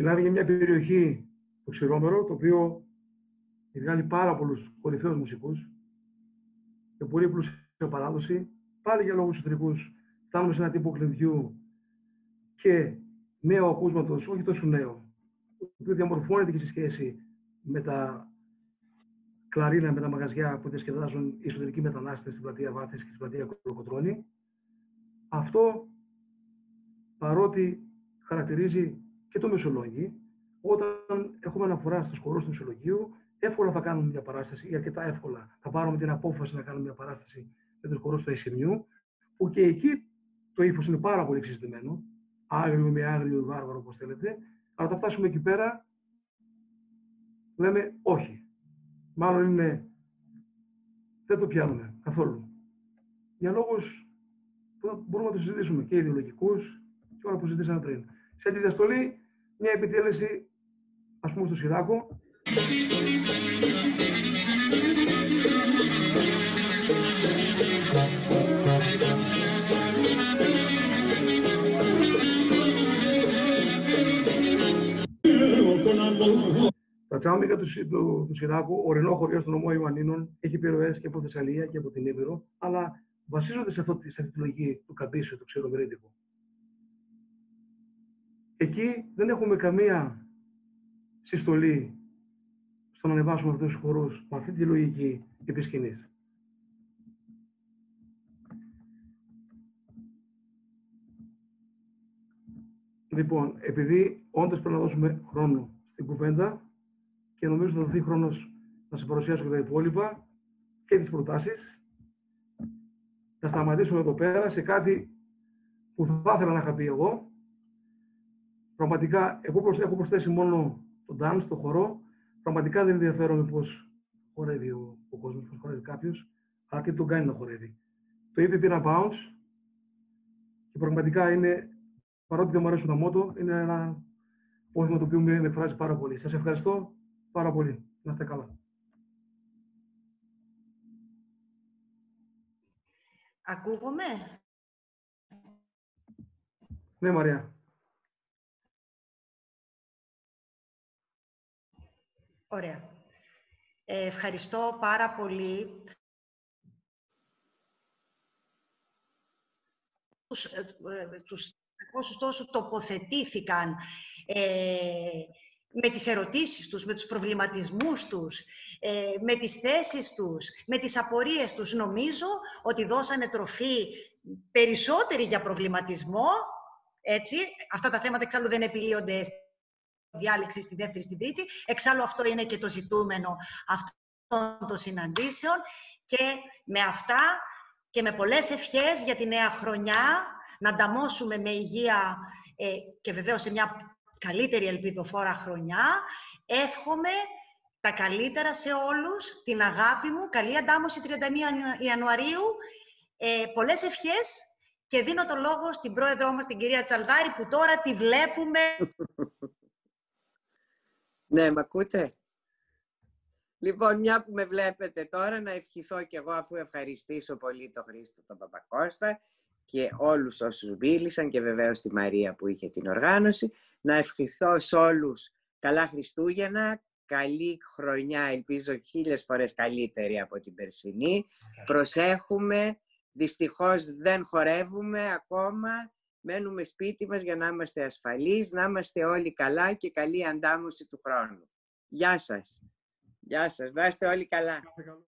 Μιλάμε για μια περιοχή, το Ξηρόμερο, το οποίο έχει βγάλει πάρα πολλούς κορυφαίους μουσικούς και πολύ πλούσια παράδοση. Πάλι για λόγους ιστορικούς φτάνουμε σε ένα τύπο κλειδιού και νέο ακούσματος, όχι τόσο νέο, το οποίο διαμορφώνεται και σε σχέση με τα κλαρίνα, με τα μαγαζιά που διασκεδάζουν οι εσωτερικοί μετανάστες στην πλατεία Βάθης και στην πλατεία Κολοκοτρώνη. Αυτό, παρότι χαρακτηρίζει και το Μεσολόγγι, όταν έχουμε αναφορά στους χορούς του Μεσολογγίου, εύκολα θα κάνουμε μια παράσταση, ή αρκετά εύκολα θα πάρουμε την απόφαση να κάνουμε μια παράσταση με τους χορούς του Αισημιού, που και εκεί το ύφος είναι πάρα πολύ εξεζητημένο, άγριο με άγριο ή βάρβαρο, όπως θέλετε, αλλά θα φτάσουμε εκεί πέρα, λέμε όχι. Μάλλον είναι, δεν το πιάνουμε καθόλου. Για λόγους που μπορούμε να το συζητήσουμε και ιδεολογικούς και όλα που συζητήσαμε πριν. Σε τη διαστολή, μια επιτέλεση, ας πούμε, στο Σιράκο. Τα τσάμικα του, του, του Σιράκου, ορεινό χωριό στον νομό Ιωαννίνων, έχει επιρροές και από Θεσσαλία και από την Ήπειρο, αλλά βασίζονται σε, αυτό, σε αυτή τη λογική του Καμπίσιου, του Ξηρομερίτικου. Εκεί δεν έχουμε καμία συστολή στο να ανεβάσουμε αυτούς τους χορούς με αυτή τη λογική επί σκηνής. Λοιπόν, επειδή όντως πρέπει να δώσουμε χρόνο στην κουβέντα και νομίζω ότι θα δοθεί χρόνος να σε παρουσιάσω και τα υπόλοιπα και τις προτάσεις, θα σταματήσουμε εδώ πέρα σε κάτι που θα ήθελα να είχα πει εγώ. Πραγματικά, εγώ έχω προσθέσει μόνο το dance, το χορό. Πραγματικά δεν ενδιαφέρομαι πώς χορεύει ο, ο κόσμος, πώς χορεύει κάποιος, αλλά και τον κάνει να χορεύει. Το είπε πήρα bounce και πραγματικά είναι, παρότι δεν μου αρέσουν τα μότο, είναι ένα πόθημα το οποίο με, με εκφράζει πάρα πολύ. Σας ευχαριστώ πάρα πολύ. Να είστε καλά. Ακούγομαι? Ναι, Μαρία. Ωραία. Ε, ευχαριστώ πάρα πολύ τους, ε, τους όσους τόσο τοποθετήθηκαν ε, με τις ερωτήσεις τους, με τους προβληματισμούς τους, ε, με τις θέσεις τους, με τις απορίες τους. Νομίζω ότι δώσανε τροφή περισσότερη για προβληματισμό. Έτσι. Αυτά τα θέματα εξάλλου δεν επιλύονται στη διάλεξη, στη δεύτερη, στην τρίτη. Εξάλλου αυτό είναι και το ζητούμενο αυτών των συναντήσεων. Και με αυτά και με πολλές ευχές για τη νέα χρονιά, να ανταμώσουμε με υγεία ε, και βεβαίως σε μια καλύτερη ελπιδοφόρα χρονιά. Εύχομαι τα καλύτερα σε όλους, την αγάπη μου, καλή αντάμωση τριάντα μία Ιανουαρίου, ε, πολλές ευχές και δίνω το λόγο στην πρόεδρό μας, την κυρία Τσαλδάρη, που τώρα τη βλέπουμε. Ναι, μ' ακούτε? Λοιπόν, μια που με βλέπετε τώρα, να ευχηθώ κι εγώ, αφού ευχαριστήσω πολύ τον Χρήστο τον Παπακώστα και όλους όσους μίλησαν και βεβαίως τη Μαρία που είχε την οργάνωση, να ευχηθώ σε όλους καλά Χριστούγεννα, καλή χρονιά, ελπίζω χίλιες φορές καλύτερη από την περσινή. Προσέχουμε, δυστυχώς δεν χορεύουμε ακόμα, μένουμε σπίτι μας για να είμαστε ασφαλείς, να είμαστε όλοι καλά και καλή αντάμωση του χρόνου. Γεια σας. Γεια σας, να είστε όλοι καλά.